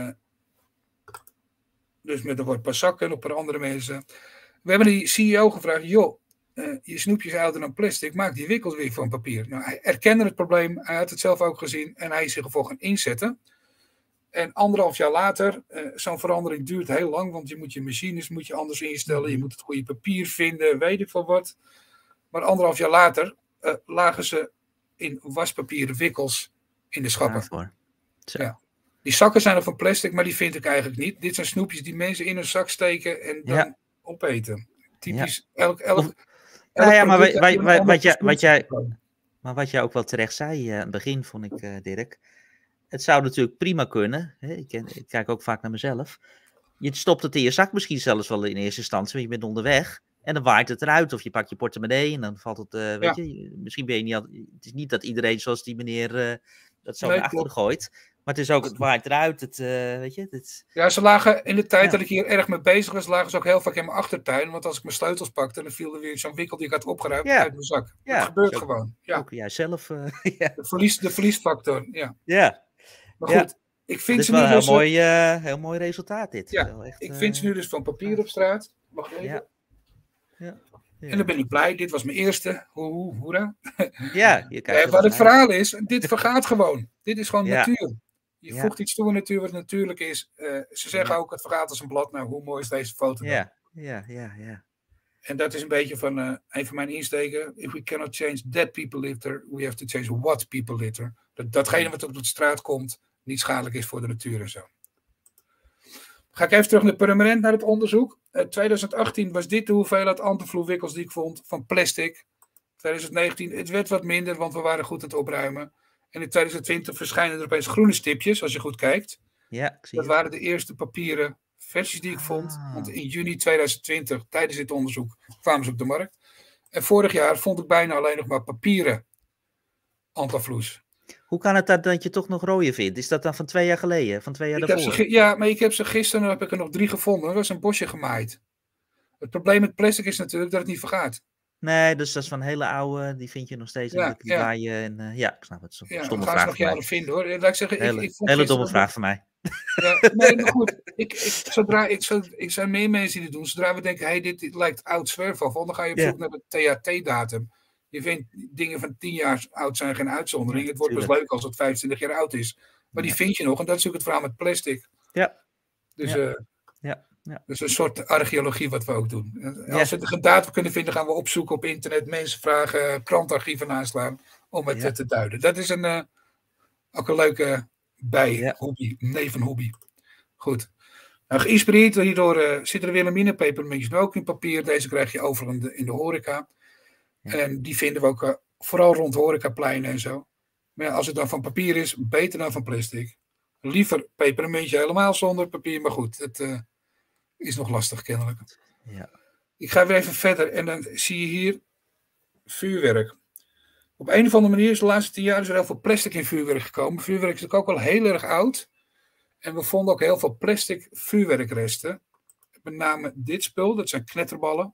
dus met een woord Passak en een paar andere mensen. We hebben die CEO gevraagd, joh, je snoepjes is ouder dan plastic, maak die wikkels weer van papier. Nou, hij erkende het probleem, hij had het zelf ook gezien en hij is zich ervoor gaan inzetten. En 1,5 jaar later, zo'n verandering duurt heel lang, want je moet je machines anders instellen, je moet het goede papier vinden, weet ik veel wat. Maar 1,5 jaar later lagen ze in waspapieren wikkels in de schappen. Ja. Die zakken zijn er van plastic, maar die vind ik eigenlijk niet. Dit zijn snoepjes die mensen in hun zak steken en dan opeten. Typisch maar wat jij ook wel terecht zei aan het begin, vond ik, Dirk. Het zou natuurlijk prima kunnen. Hè? Ik kijk ook vaak naar mezelf. Je stopt het in je zak misschien zelfs wel in eerste instantie, want je bent onderweg. En dan waait het eruit. Of je pakt je portemonnee en dan valt het, weet je. Misschien ben je niet al. Het is niet dat iedereen zoals die meneer dat zo naar achter gooit. Maar het is ook, het waait eruit. Weet je. Ja, ze lagen in de tijd dat ik hier erg mee bezig was, lagen ze ook heel vaak in mijn achtertuin. Want als ik mijn sleutels pakte, dan viel er weer zo'n wikkel die ik had opgeruimd uit mijn zak. Dat gebeurt gewoon. Ja. Ook jij zelf. De verliesfactor, Ja. Maar goed, ik vind ze nu dus... heel mooi resultaat dit. Ja, echt, ik vind ze nu dus van papier op straat. Mag ik even? Ja. En dan ben ik blij. Dit was mijn eerste. Hoera. Ja, je kijkt wat het verhaal is, dit vergaat gewoon. Dit is gewoon natuur. Je voegt iets toe in natuur wat natuurlijk is. Ze zeggen ook, het vergaat als een blad. Nou, hoe mooi is deze foto dan? Ja. En dat is een beetje van een van mijn insteken. If we cannot change that people litter, we have to change what people litter. Datgene wat op de straat komt, niet schadelijk is voor de natuur en zo. Ga ik even terug naar permanent, naar het onderzoek. 2018 was dit de hoeveelheid antivloeiwikkels die ik vond van plastic. 2019, het werd wat minder, want we waren goed aan het opruimen. En in 2020 verschijnen er opeens groene stipjes, als je goed kijkt. Ja, ik zie dat waren de eerste papieren versies die ik vond. Want in juni 2020, tijdens dit onderzoek, kwamen ze op de markt. En vorig jaar vond ik bijna alleen nog maar papieren antivloes. Hoe kan het dat je toch nog rode vindt? Is dat dan van 2 jaar geleden? Van 2 jaar daarvoor? Maar ik heb ze gisteren, heb ik er nog 3 gevonden. Er was een bosje gemaaid. Het probleem met plastic is natuurlijk dat het niet vergaat. Nee, dus dat is van hele oude, die vind je nog steeds in de waaien. Ik snap het. Stomme vraag nog jaren vinden hoor. Laat ik zeggen, hele domme vraag van mij. Ja, nee, maar goed. Ik zijn meer mensen die dit doen. Zodra we denken, hey, dit lijkt oud zwerfafval, dan ga je op zoek naar de THT-datum. Je vindt dingen van 10 jaar oud zijn geen uitzondering. Het wordt pas leuk als het 25 jaar oud is. Maar die vind je nog. En dat is ook het verhaal met plastic. Ja. Dus dus een soort archeologie wat we ook doen. Als we de data kunnen vinden, gaan we opzoeken op internet. Mensen vragen, krantarchieven naslaan om het te duiden. Dat is ook een leuke hobby, nevenhobby. Goed. Nou, geïnspireerd hierdoor zitten de Wilhelmina pepermuntjes ook in papier. Deze krijg je overal in de horeca. En die vinden we ook vooral rond horecapleinen en zo. Maar als het dan van papier is, beter dan van plastic. Liever pepermuntje helemaal zonder papier, maar goed, het is nog lastig kennelijk. Ja. Ik ga weer even verder en dan zie je hier vuurwerk. Op een of andere manier is de laatste 10 jaar er heel veel plastic in vuurwerk gekomen. Vuurwerk is natuurlijk ook al heel erg oud. En we vonden ook heel veel plastic vuurwerkresten. Met name dit spul, dat zijn knetterballen.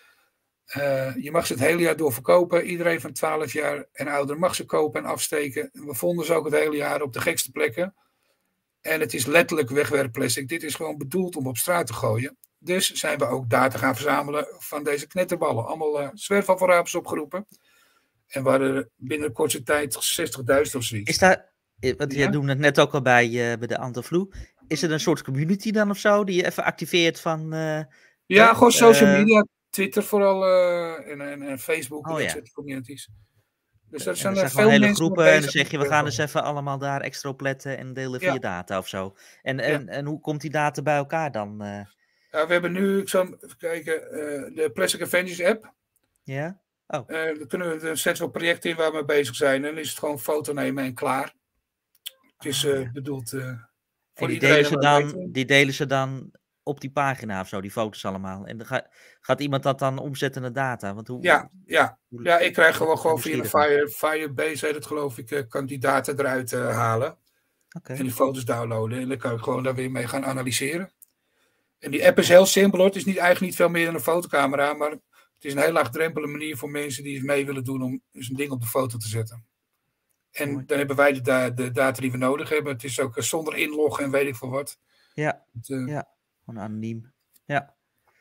Je mag ze het hele jaar door verkopen. Iedereen van 12 jaar en ouder mag ze kopen en afsteken. En we vonden ze ook het hele jaar op de gekste plekken. En het is letterlijk wegwerpplastic. Dit is gewoon bedoeld om op straat te gooien. Dus zijn we ook data gaan verzamelen van deze knetterballen. Allemaal zwerfafvalrapers opgeroepen. En we hadden binnen een korte tijd 60.000 of zoiets. Is daar, want jij noemde het net ook al bij de Antivloe. Is er een soort community dan of zo die je even activeert van... gewoon social media. Twitter vooral en Facebook en dat soort communities. Dus dat zijn veel hele groepen en dan zeg je, we gaan eens even allemaal daar extra op letten en delen via data of zo. En hoe komt die data bij elkaar dan? Ja, we hebben nu, ik zal even kijken, de Plastic Avengers app. Ja? Oh. Daar zetten we projecten in waar we mee bezig zijn. En dan is het gewoon foto nemen en klaar. Het is bedoeld voor iedereen. Die delen ze dan op die pagina of zo, die foto's allemaal. En dan gaat iemand dat dan omzetten naar data? Want ja, ik krijg gewoon via een Firebase, heet het geloof ik, kan die data eruit halen. Oké. En die foto's downloaden. En dan kan ik gewoon daar weer mee gaan analyseren. En die app is heel simpel hoor. Het is eigenlijk niet veel meer dan een fotocamera. Maar het is een heel laagdrempelige manier voor mensen die mee willen doen om dus een ding op de foto te zetten. En Mooi. dan hebben wij de data die we nodig hebben. Het is ook zonder inloggen en weet ik veel wat. Ja, ja. Gewoon anoniem. Ja.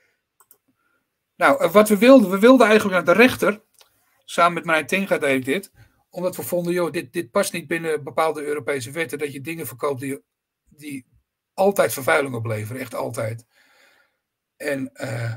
Nou, wat we wilden eigenlijk naar de rechter. Samen met Marijn Tinga deed ik dit. Omdat we vonden, joh, dit past niet binnen bepaalde Europese wetten. Dat je dingen verkoopt die altijd vervuiling opleveren. Echt altijd. En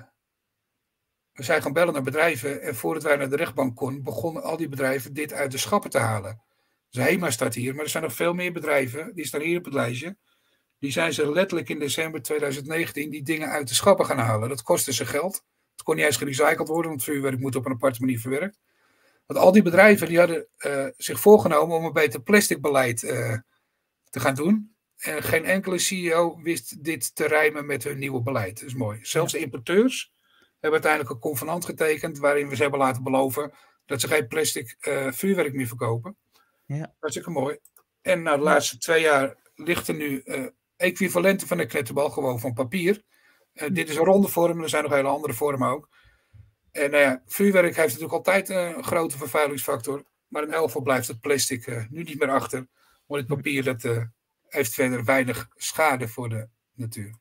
we zijn gaan bellen naar bedrijven. En voordat wij naar de rechtbank konden, begonnen al die bedrijven dit uit de schappen te halen. Dus HEMA staat hier, maar er zijn nog veel meer bedrijven. Die staan hier op het lijstje. Die zijn ze letterlijk in december 2019 die dingen uit de schappen gaan halen. Dat kostte ze geld. Het kon niet eens gerecycled worden, want vuurwerk moet op een aparte manier verwerkt. Want al die bedrijven die hadden zich voorgenomen om een beter plasticbeleid te gaan doen. En geen enkele CEO wist dit te rijmen met hun nieuwe beleid. Dat is mooi. Zelfs de importeurs hebben uiteindelijk een convenant getekend waarin we ze hebben laten beloven dat ze geen plastic vuurwerk meer verkopen. Ja. Hartstikke mooi. En na de laatste 2 jaar ligt er nu equivalenten van een knetterbal, gewoon van papier. Dit is een ronde vorm, er zijn nog hele andere vormen ook. En nou ja, vuurwerk heeft natuurlijk altijd een grote vervuilingsfactor. Maar in elk geval blijft het plastic nu niet meer achter. Want het papier dat heeft verder weinig schade voor de natuur.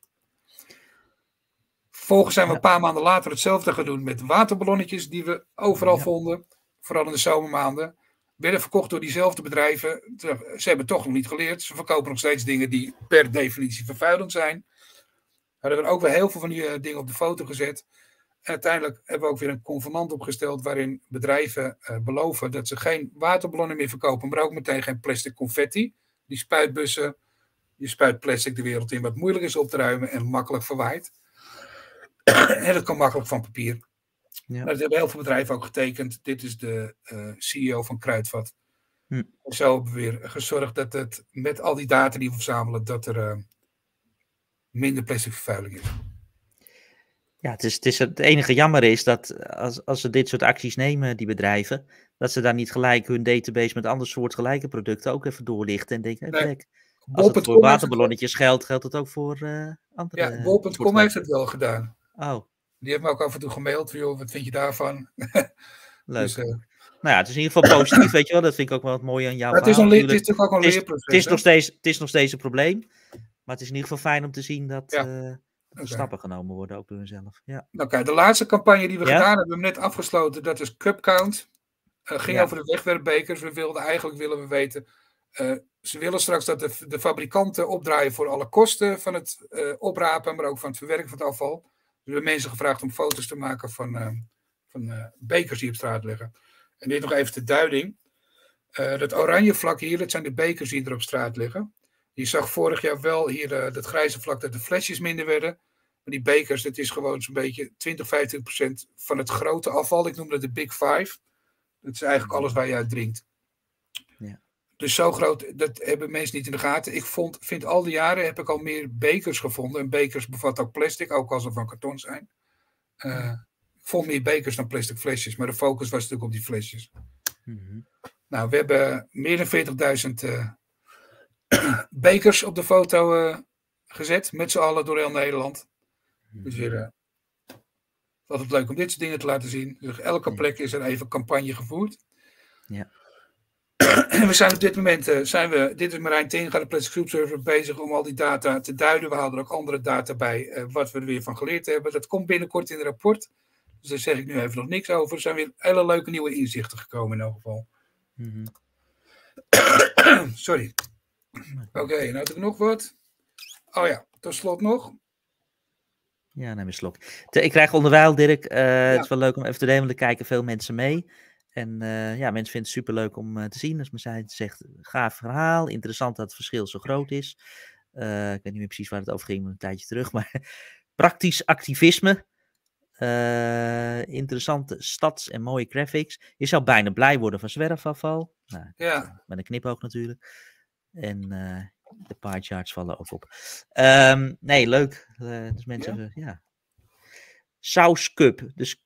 Vervolgens zijn we een paar maanden later hetzelfde gaan doen met waterballonnetjes die we overal vonden. Vooral in de zomermaanden. Werden verkocht door diezelfde bedrijven. Ze hebben toch nog niet geleerd. Ze verkopen nog steeds dingen die per definitie vervuilend zijn. Hadden we ook weer heel veel van die dingen op de foto gezet. En uiteindelijk hebben we ook weer een convenant opgesteld waarin bedrijven beloven dat ze geen waterballonnen meer verkopen, maar ook meteen geen plastic confetti. Die spuitbussen, je spuit plastic de wereld in wat moeilijk is op te ruimen en makkelijk verwaait. En dat kan makkelijk van papier. Ja. Dat hebben heel veel bedrijven ook getekend. Dit is de CEO van Kruidvat. En zo hebben we weer gezorgd dat het met al die data die we verzamelen, dat er minder plastic vervuiling is. Ja, het enige jammer is dat als ze dit soort acties nemen, die bedrijven, dat ze dan niet gelijk hun database met ander soortgelijke producten ook even doorlichten en denken, hey, als het voor waterballonnetjes geldt, geldt het ook voor andere. Ja, bol.com heeft het wel gedaan. Oh. Die heeft me ook af en toe gemaild, joh, wat vind je daarvan? Leuk. Dus, nou ja, het is in ieder geval positief, weet je wel. Dat vind ik ook wel het mooie aan jouw verhaal. Het is natuurlijk ook een leerproces. Het is nog steeds een probleem, maar het is in ieder geval fijn om te zien dat stappen genomen worden, ook door hunzelf. Ja. Oké, de laatste campagne die we gedaan hebben, hebben we net afgesloten. Dat is Cup Count. Ging over de wegwerpbekers. Eigenlijk willen we weten. Ze willen straks dat de fabrikanten opdraaien voor alle kosten van het oprapen, maar ook van het verwerken van het afval. We hebben mensen gevraagd om foto's te maken van bekers die op straat liggen. En dit nog even de duiding. Dat oranje vlak hier, dat zijn de bekers die er op straat liggen. Je zag vorig jaar wel hier dat grijze vlak dat de flesjes minder werden. Maar die bekers, dat is gewoon zo'n beetje 20-25% van het grote afval. Ik noem dat de Big Five. Dat is eigenlijk alles waar je uit drinkt. Ja. Dus zo groot, dat hebben mensen niet in de gaten. Ik vind al die jaren heb ik al meer bekers gevonden. En bekers bevatten ook plastic, ook als ze van karton zijn. Ik vond meer bekers dan plastic flesjes. Maar de focus was natuurlijk op die flesjes. Nou, we hebben meer dan 40.000 bekers op de foto gezet. Met z'n allen door heel Nederland. Dus weer altijd leuk om dit soort dingen te laten zien. Dus elke plek is er even campagne gevoerd. Ja. En we zijn op dit moment, dit is Marijn Tinga, de Plastic Soup Server, bezig om al die data te duiden. We halen er ook andere data bij, wat we er weer van geleerd hebben. Dat komt binnenkort in het rapport. Dus daar zeg ik nu even nog niks over. Er zijn weer hele leuke nieuwe inzichten gekomen in elk geval. Sorry. Oké, nou heb ik nog wat. Oh ja, tot slot nog. Ja, neem een slok. Ik krijg onderwijl, Dirk. Het is wel leuk om even te delen, want er kijken veel mensen mee. En mensen vinden het superleuk om te zien. Dus Marijn zegt, gaaf verhaal. Interessant dat het verschil zo groot is. Ik weet niet meer precies waar het over ging, een tijdje terug. Maar praktisch activisme. Interessante stads en mooie graphics. Je zou bijna blij worden van zwerfafval. Nou, met een knipoog natuurlijk. En de pie charts vallen ook op. Nee, leuk. Dus mensen, Sauscup. Dus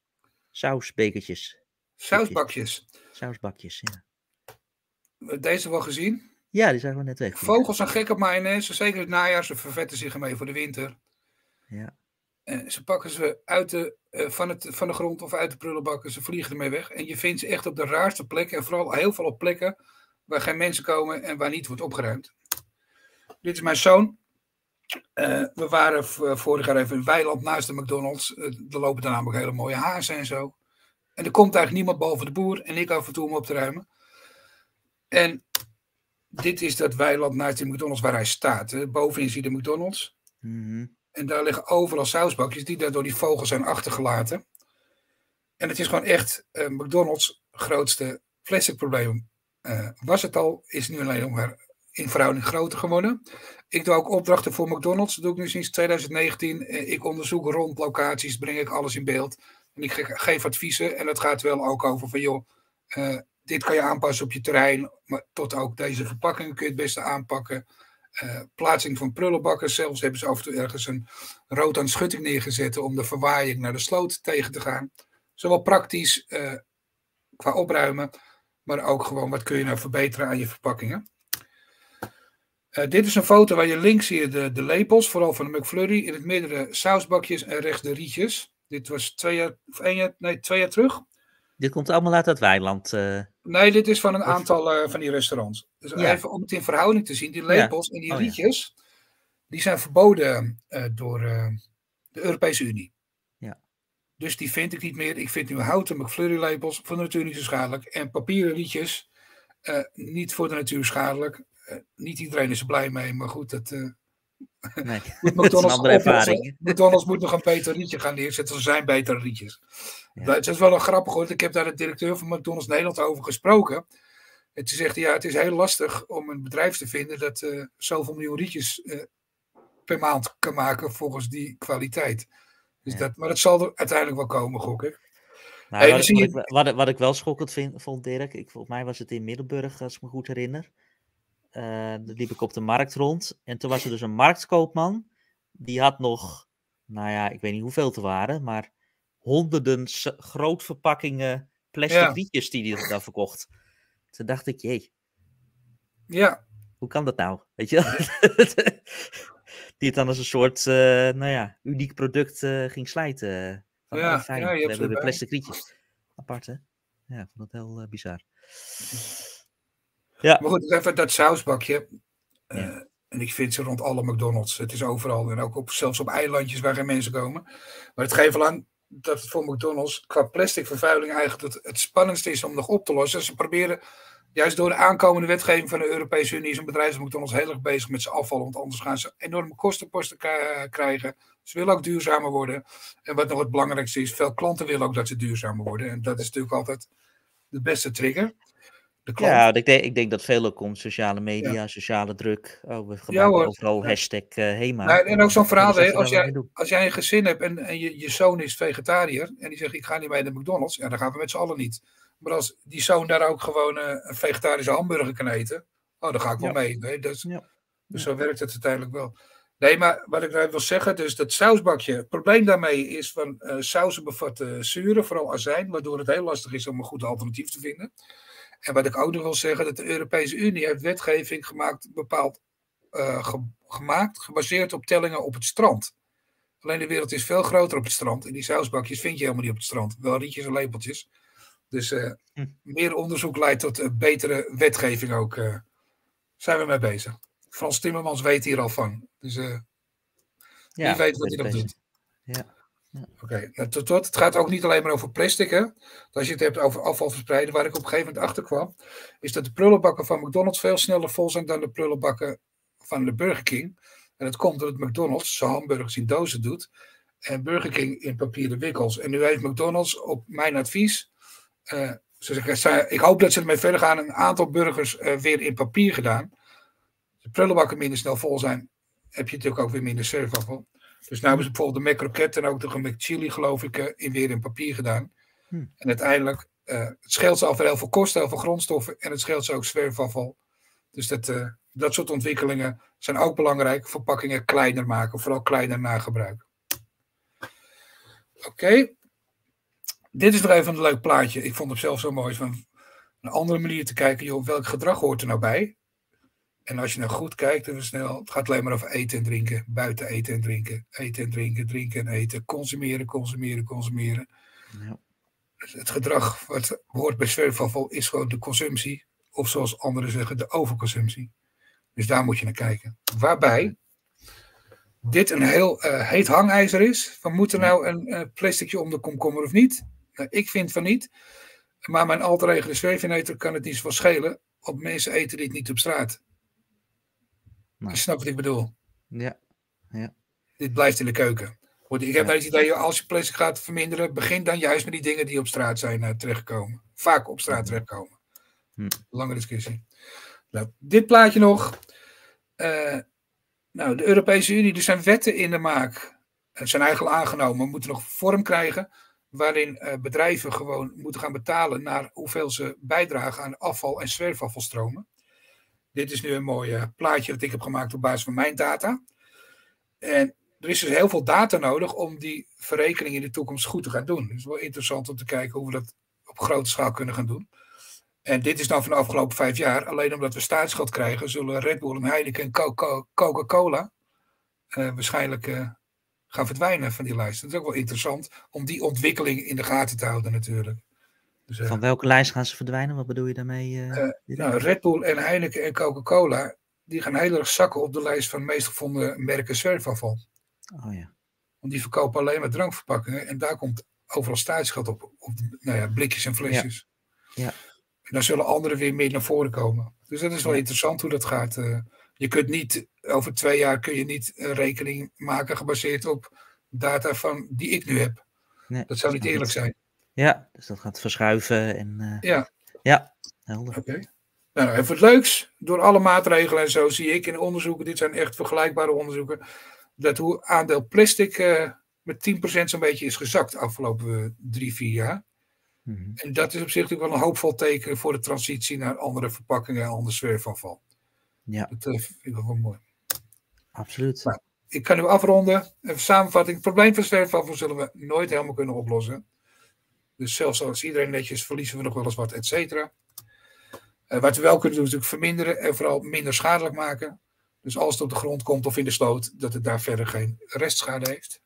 sausbekertjes. Sausbakjes. Sausbakjes, ja. Deze wel gezien? Ja, die zagen we net weg. Vogels zijn gek op mayonaise, zeker het najaar. Ze vervetten zich ermee voor de winter. Ja. En ze pakken ze uit van de grond of uit de prullenbakken. Ze vliegen ermee weg. En je vindt ze echt op de raarste plekken. En vooral heel veel op plekken waar geen mensen komen en waar niet wordt opgeruimd. Dit is mijn zoon. We waren vorig jaar even in een weiland naast de McDonald's. Er lopen daar namelijk hele mooie hazen en zo. En er komt eigenlijk niemand behalve de boer. En ik af en toe om op te ruimen. En dit is dat weiland naast de McDonald's waar hij staat. Hè. Bovenin zie je de McDonald's. Mm-hmm. En daar liggen overal sausbakjes die daar door die vogels zijn achtergelaten. En het is gewoon echt McDonald's grootste plastic probleem. Was het al, is nu alleen nog maar in verhouding groter geworden. Ik doe ook opdrachten voor McDonald's. Dat doe ik nu sinds 2019. Ik onderzoek rond locaties, breng ik alles in beeld. En ik geef adviezen. En dat gaat wel ook over van joh, dit kan je aanpassen op je terrein. Maar tot ook deze verpakkingen kun je het beste aanpakken. Plaatsing van prullenbakken. Zelfs hebben ze af en toe ergens een rood aan schutting neergezet om de verwaaiing naar de sloot tegen te gaan. Zowel praktisch qua opruimen, maar ook gewoon wat kun je nou verbeteren aan je verpakkingen. Dit is een foto waar je links zie je de lepels, vooral van de McFlurry. In het midden de sausbakjes en rechts de rietjes. Dit was 2 jaar terug. Dit komt allemaal uit dat weiland. Nee, dit is van een aantal van die restaurants. Dus even om het in verhouding te zien, die lepels en die rietjes, die zijn verboden door de Europese Unie. Ja. Dus die vind ik niet meer. Ik vind nu houten McFlurry lepels voor de natuur niet zo schadelijk. En papieren rietjes niet voor de natuur schadelijk. Niet iedereen is er blij mee, maar goed, dat nee. moet dat is een andere ervaring. McDonald's moet nog een beter rietje gaan neerzetten. Er zijn betere rietjes. Ja. Het is wel een grappig hoor. Ik heb daar de directeur van McDonald's Nederland over gesproken. En die zegt, ja, het is heel lastig om een bedrijf te vinden dat zoveel miljoen rietjes per maand kan maken volgens die kwaliteit. Dus maar dat zal er uiteindelijk wel komen, gok ik. Nou, wat ik wel schokkend vond, Dirk, volgens mij was het in Middelburg, als ik me goed herinner. Daar liep ik op de markt rond. En toen was er dus een marktkoopman. Die had nog, nou ja, ik weet niet hoeveel te waren, maar honderden grootverpakkingen plastic rietjes die hij dan verkocht. Toen dacht ik, jee. Ja. Hoe kan dat nou? Weet je wel? Die het dan als een soort, uniek product ging slijten. Van, fijn, we hebben weer plastic rietjes. Apart, hè? Ja, ik vond dat heel bizar. Ja. Maar goed, even dat sausbakje. En ik vind ze rond alle McDonald's. Het is overal. En ook zelfs op eilandjes waar geen mensen komen. Maar het geeft wel aan dat het voor McDonald's qua plastic vervuiling eigenlijk het spannendste is om nog op te lossen. Ze proberen, juist door de aankomende wetgeving van de Europese Unie, is een bedrijf als McDonald's heel erg bezig met zijn afval. Want anders gaan ze enorme kostenposten krijgen. Ze willen ook duurzamer worden. En wat nog het belangrijkste is, veel klanten willen ook dat ze duurzamer worden. En dat is natuurlijk altijd de beste trigger. Ja, ik denk dat veel ook komt. Sociale media, sociale druk. We gebruiken overal hashtag HEMA. En ook zo'n verhaal, als jij een gezin hebt en je zoon is vegetariër en die zegt ik ga niet mee naar de McDonald's, dan gaan we met z'n allen niet. Maar als die zoon daar ook gewoon een vegetarische hamburger kan eten, dan ga ik wel mee. Nee? Dus zo werkt het uiteindelijk wel. Nee, maar wat ik wil zeggen, dus dat sausbakje, het probleem daarmee is van sauzen bevatten zuren, vooral azijn, waardoor het heel lastig is om een goed alternatief te vinden. En wat ik ook nog wil zeggen, dat de Europese Unie heeft wetgeving gemaakt, gebaseerd op tellingen op het strand. Alleen de wereld is veel groter op het strand. En die sausbakjes vind je helemaal niet op het strand. Wel rietjes en lepeltjes. Dus meer onderzoek leidt tot betere wetgeving ook. Zijn we mee bezig. Frans Timmermans weet hier al van. Dus wie weet wat hij nog doet. Ja. Oké. Het gaat ook niet alleen maar over plastic. Hè? Als je het hebt over afvalverspreiden, waar ik op een gegeven moment achter kwam, is dat de prullenbakken van McDonald's veel sneller vol zijn dan de prullenbakken van de Burger King. En dat komt omdat McDonald's zijn hamburgers in dozen doet en Burger King in papieren wikkels. En nu heeft McDonald's op mijn advies, ik hoop dat ze ermee verder gaan, een aantal burgers weer in papier gedaan. Als de prullenbakken minder snel vol zijn, heb je natuurlijk ook weer minder surfafval. Dus nu hebben ze bijvoorbeeld de McCroket en ook de McChili, geloof ik, weer in papier gedaan. En uiteindelijk, het scheelt ze al heel veel kosten, heel veel grondstoffen en het scheelt ze ook zwerfafval. Dus dat soort ontwikkelingen zijn ook belangrijk. Verpakkingen kleiner maken, vooral kleiner nagebruik. Oké. Dit is nog even een leuk plaatje. Ik vond het zelf zo mooi, van een andere manier te kijken, joh, welk gedrag hoort er nou bij? En als je nou goed kijkt, even snel, het gaat alleen maar over eten en drinken. Buiten eten en drinken. Eten en drinken, drinken en eten. Consumeren, consumeren, consumeren. Ja. Het gedrag wat hoort bij zwerfafval is gewoon de consumptie. Of zoals anderen zeggen, de overconsumptie. Dus daar moet je naar kijken. Waarbij dit een heel heet hangijzer is. Van moet er nou een plasticje om de komkommer of niet? Nou, ik vind van niet. Maar mijn alter ego de zwerveneter kan het niet zoveel schelen. Want mensen eten dit niet op straat. Nou. Je snapt wat ik bedoel. Ja. Ja. Dit blijft in de keuken. Ik heb het idee, als je plastic gaat verminderen, begin dan juist met die dingen die op straat zijn terechtgekomen. Vaak op straat terechtkomen. Lange discussie. Nou, dit plaatje nog. Nou, de Europese Unie, er zijn wetten in de maak. Het zijn eigenlijk al aangenomen, maar moeten nog vorm krijgen. Waarin bedrijven gewoon moeten gaan betalen naar hoeveel ze bijdragen aan afval- en zwerfafvalstromen. Dit is nu een mooi plaatje dat ik heb gemaakt op basis van mijn data. En er is dus heel veel data nodig om die verrekening in de toekomst goed te gaan doen. Het is wel interessant om te kijken hoe we dat op grote schaal kunnen gaan doen. En dit is dan van de afgelopen 5 jaar. Alleen omdat we staatsschuld krijgen, zullen Red Bull en Heineken en Coca-Cola waarschijnlijk gaan verdwijnen van die lijst. Dat is ook wel interessant om die ontwikkeling in de gaten te houden natuurlijk. Dus, van welke lijst gaan ze verdwijnen? Wat bedoel je daarmee? Nou, Red Bull en Heineken en Coca-Cola, die gaan heel erg zakken op de lijst van meest gevonden merken zwerfafval. Oh ja. Want die verkopen alleen maar drankverpakkingen en daar komt overal staatsschuld op blikjes en flesjes. Ja. En dan zullen anderen weer meer naar voren komen. Dus dat is wel interessant hoe dat gaat. Je kunt niet, over 2 jaar kun je niet een rekening maken gebaseerd op data die ik nu heb. Nee, dat zou niet eerlijk zijn. Ja, dus dat gaat verschuiven. En, ja, helder. Oké. Nou, even het leuks. Door alle maatregelen en zo zie ik in onderzoeken, dit zijn echt vergelijkbare onderzoeken, dat hoe aandeel plastic met 10% zo'n beetje is gezakt de afgelopen 3-4 jaar. Mm-hmm. En dat is op zich natuurlijk wel een hoopvol teken voor de transitie naar andere verpakkingen en ander zwerfafval. Ja. Dat vind ik wel mooi. Absoluut. Nou, ik kan nu afronden. Even samenvatting. Het probleem van zwerfafval zullen we nooit helemaal kunnen oplossen. Dus zelfs als iedereen netjes verliezen we nog wel eens wat, et cetera. Wat we wel kunnen doen is natuurlijk verminderen en vooral minder schadelijk maken. Dus als het op de grond komt of in de sloot, dat het daar verder geen restschade heeft.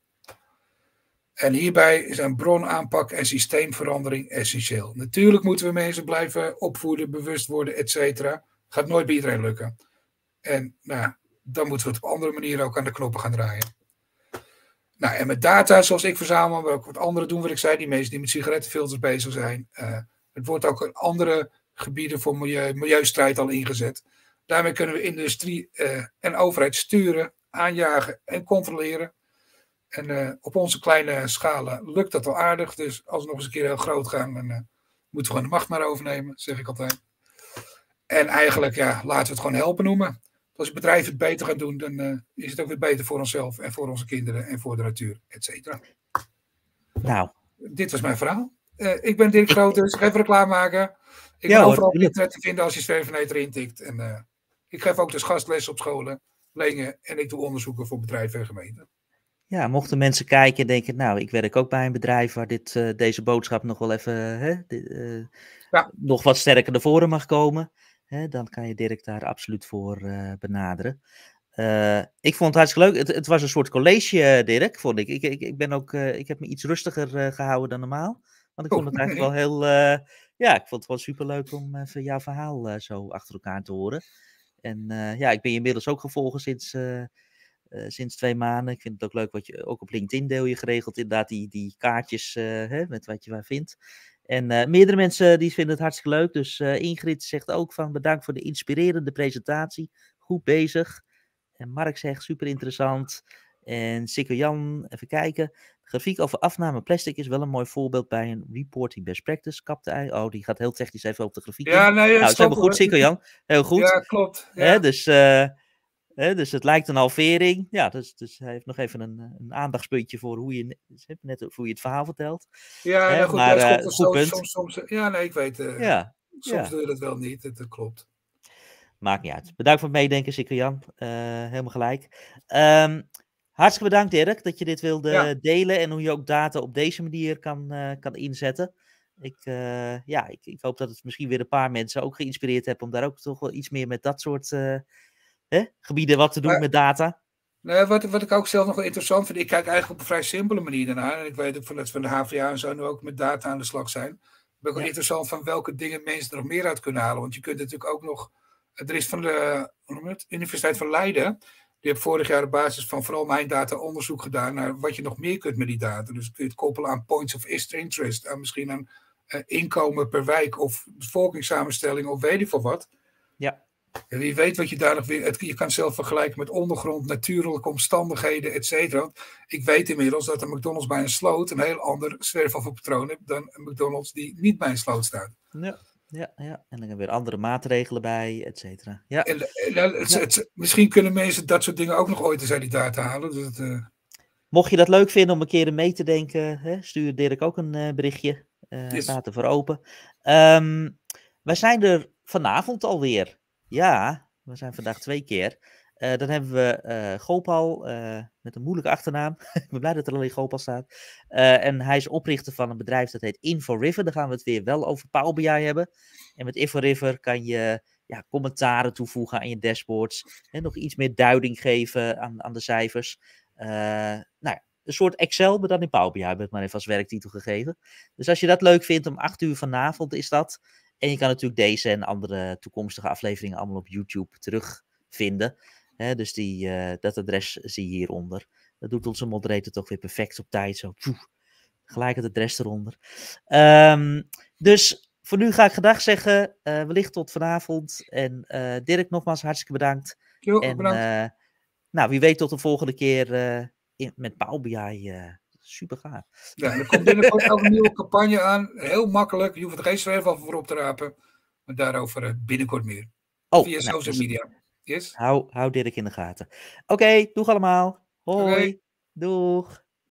En hierbij zijn bronaanpak en systeemverandering essentieel. Natuurlijk moeten we mensen blijven opvoeden, bewust worden, et cetera. Gaat nooit bij iedereen lukken. En nou, dan moeten we het op andere manieren ook aan de knoppen gaan draaien. Nou, en met data zoals ik verzamel, maar ook wat anderen doen wat ik zei, die mensen die met sigarettenfilters bezig zijn. Het wordt ook in andere gebieden voor milieustrijd al ingezet. Daarmee kunnen we industrie en overheid sturen, aanjagen en controleren. En op onze kleine schalen lukt dat al aardig. Dus als we nog eens een keer heel groot gaan, dan moeten we gewoon de macht maar overnemen, zeg ik altijd. En eigenlijk, laten we het gewoon helpen noemen. Als bedrijven het beter gaan doen, dan is het ook weer beter voor onszelf en voor onze kinderen en voor de natuur, et cetera. Nou. Dit was mijn verhaal. Ik ben Dirk Groothuis, ik ga even reclame maken. Ik ben overal op internet te vinden als je zwerveneter intikt. En ik geef ook dus gastles op scholen, leningen en ik doe onderzoeken voor bedrijven en gemeenten. Ja, mochten mensen kijken en denken, nou, ik werk ook bij een bedrijf waar deze boodschap nog wel even nog wat sterker naar voren mag komen. Dan kan je Dirk daar absoluut voor benaderen. Ik vond het hartstikke leuk. Het was een soort college, Dirk, vond ik. Ik heb me iets rustiger gehouden dan normaal. Want ik vond het eigenlijk wel heel... ik vond het wel superleuk om even jouw verhaal zo achter elkaar te horen. En ik ben je inmiddels ook gevolgd sinds 2 maanden. Ik vind het ook leuk wat je ook op LinkedIn deel je geregeld. Inderdaad, die kaartjes met wat je waar vindt. En meerdere mensen die vinden het hartstikke leuk. Dus Ingrid zegt ook van bedankt voor de inspirerende presentatie. Goed bezig. En Mark zegt super interessant. En Sikko Jan, even kijken. Grafiek over afname plastic is wel een mooi voorbeeld bij een reporting best practice. Kapte ei. Oh, die gaat heel technisch even op de grafiek. Ja, nee, nou, helemaal goed, Sikko Jan. Heel goed. Ja, klopt. Ja. Dus het lijkt een halvering. Ja, dus hij heeft nog even een aandachtspuntje voor hoe je het verhaal vertelt. Ja, nou goed, maar goed punt. Soms, ja, nee, ik weet. Soms doe je dat wel niet, dat klopt. Maakt niet uit. Bedankt voor het meedenken, Sikko Jan. Helemaal gelijk. Hartstikke bedankt, Dirk, dat je dit wilde delen en hoe je ook data op deze manier kan inzetten. Ik hoop dat het misschien weer een paar mensen ook geïnspireerd heeft om daar ook toch wel iets meer met dat soort gebieden wat te doen Maar met data. nou, wat ik ook zelf nog wel interessant vind, ik kijk eigenlijk op een vrij simpele manier daarnaar. En ik weet ook dat van de HVA en zo nu ook met data aan de slag zijn. Ik ben ook wel interessant van welke dingen mensen er nog meer uit kunnen halen. Want je kunt natuurlijk ook nog. Er is van de Universiteit van Leiden. Die heeft vorig jaar op basis van vooral mijn data onderzoek gedaan naar wat je nog meer kunt met die data. Dus kun je het koppelen aan points of interest, aan misschien aan inkomen per wijk of bevolkingssamenstelling of weet ik veel wat. Ja. En wie weet wat je daar nog weer. Je kan het zelf vergelijken met ondergrond, natuurlijke omstandigheden, et cetera. Ik weet inmiddels dat een McDonald's bij een sloot een heel ander zwerfafvalpatroon heeft dan een McDonald's die niet bij een sloot staat. Ja. En dan weer andere maatregelen bij, et cetera. Ja. Misschien kunnen mensen dat soort dingen ook nog ooit eens uit die data halen. Dus Mocht je dat leuk vinden om een keer mee te denken, stuur Dirk ook een berichtje. Staat er voor open. Wij zijn er vanavond alweer. Ja, we zijn vandaag 2 keer. Dan hebben we Gopal met een moeilijke achternaam. Ik ben blij dat er alleen Gopal staat. En hij is oprichter van een bedrijf dat heet InfoRiver. Daar gaan we het weer wel over Power BI hebben. En met InfoRiver kan je commentaren toevoegen aan je dashboards. En nog iets meer duiding geven aan de cijfers. Een soort Excel, maar dan in Power BI, heb ik maar even als werktitel gegeven. Dus als je dat leuk vindt, om 8 uur vanavond is dat. En je kan natuurlijk deze en andere toekomstige afleveringen allemaal op YouTube terugvinden. Dus dat adres zie je hieronder. Dat doet onze moderator toch weer perfect op tijd. Zo, gelijk het adres eronder. Dus voor nu ga ik gedag zeggen. Wellicht tot vanavond. En Dirk, nogmaals hartstikke bedankt. Jo, bedankt. Wie weet tot de volgende keer met Power BI. Super gaaf. Ja, er komt binnenkort ook een nieuwe campagne aan. Heel makkelijk. Je hoeft er geen zwerfafval voor op te rapen. Maar daarover binnenkort meer. Via social media. Yes? Hou Dirk in de gaten. Oké, doeg allemaal. Hoi. Doeg.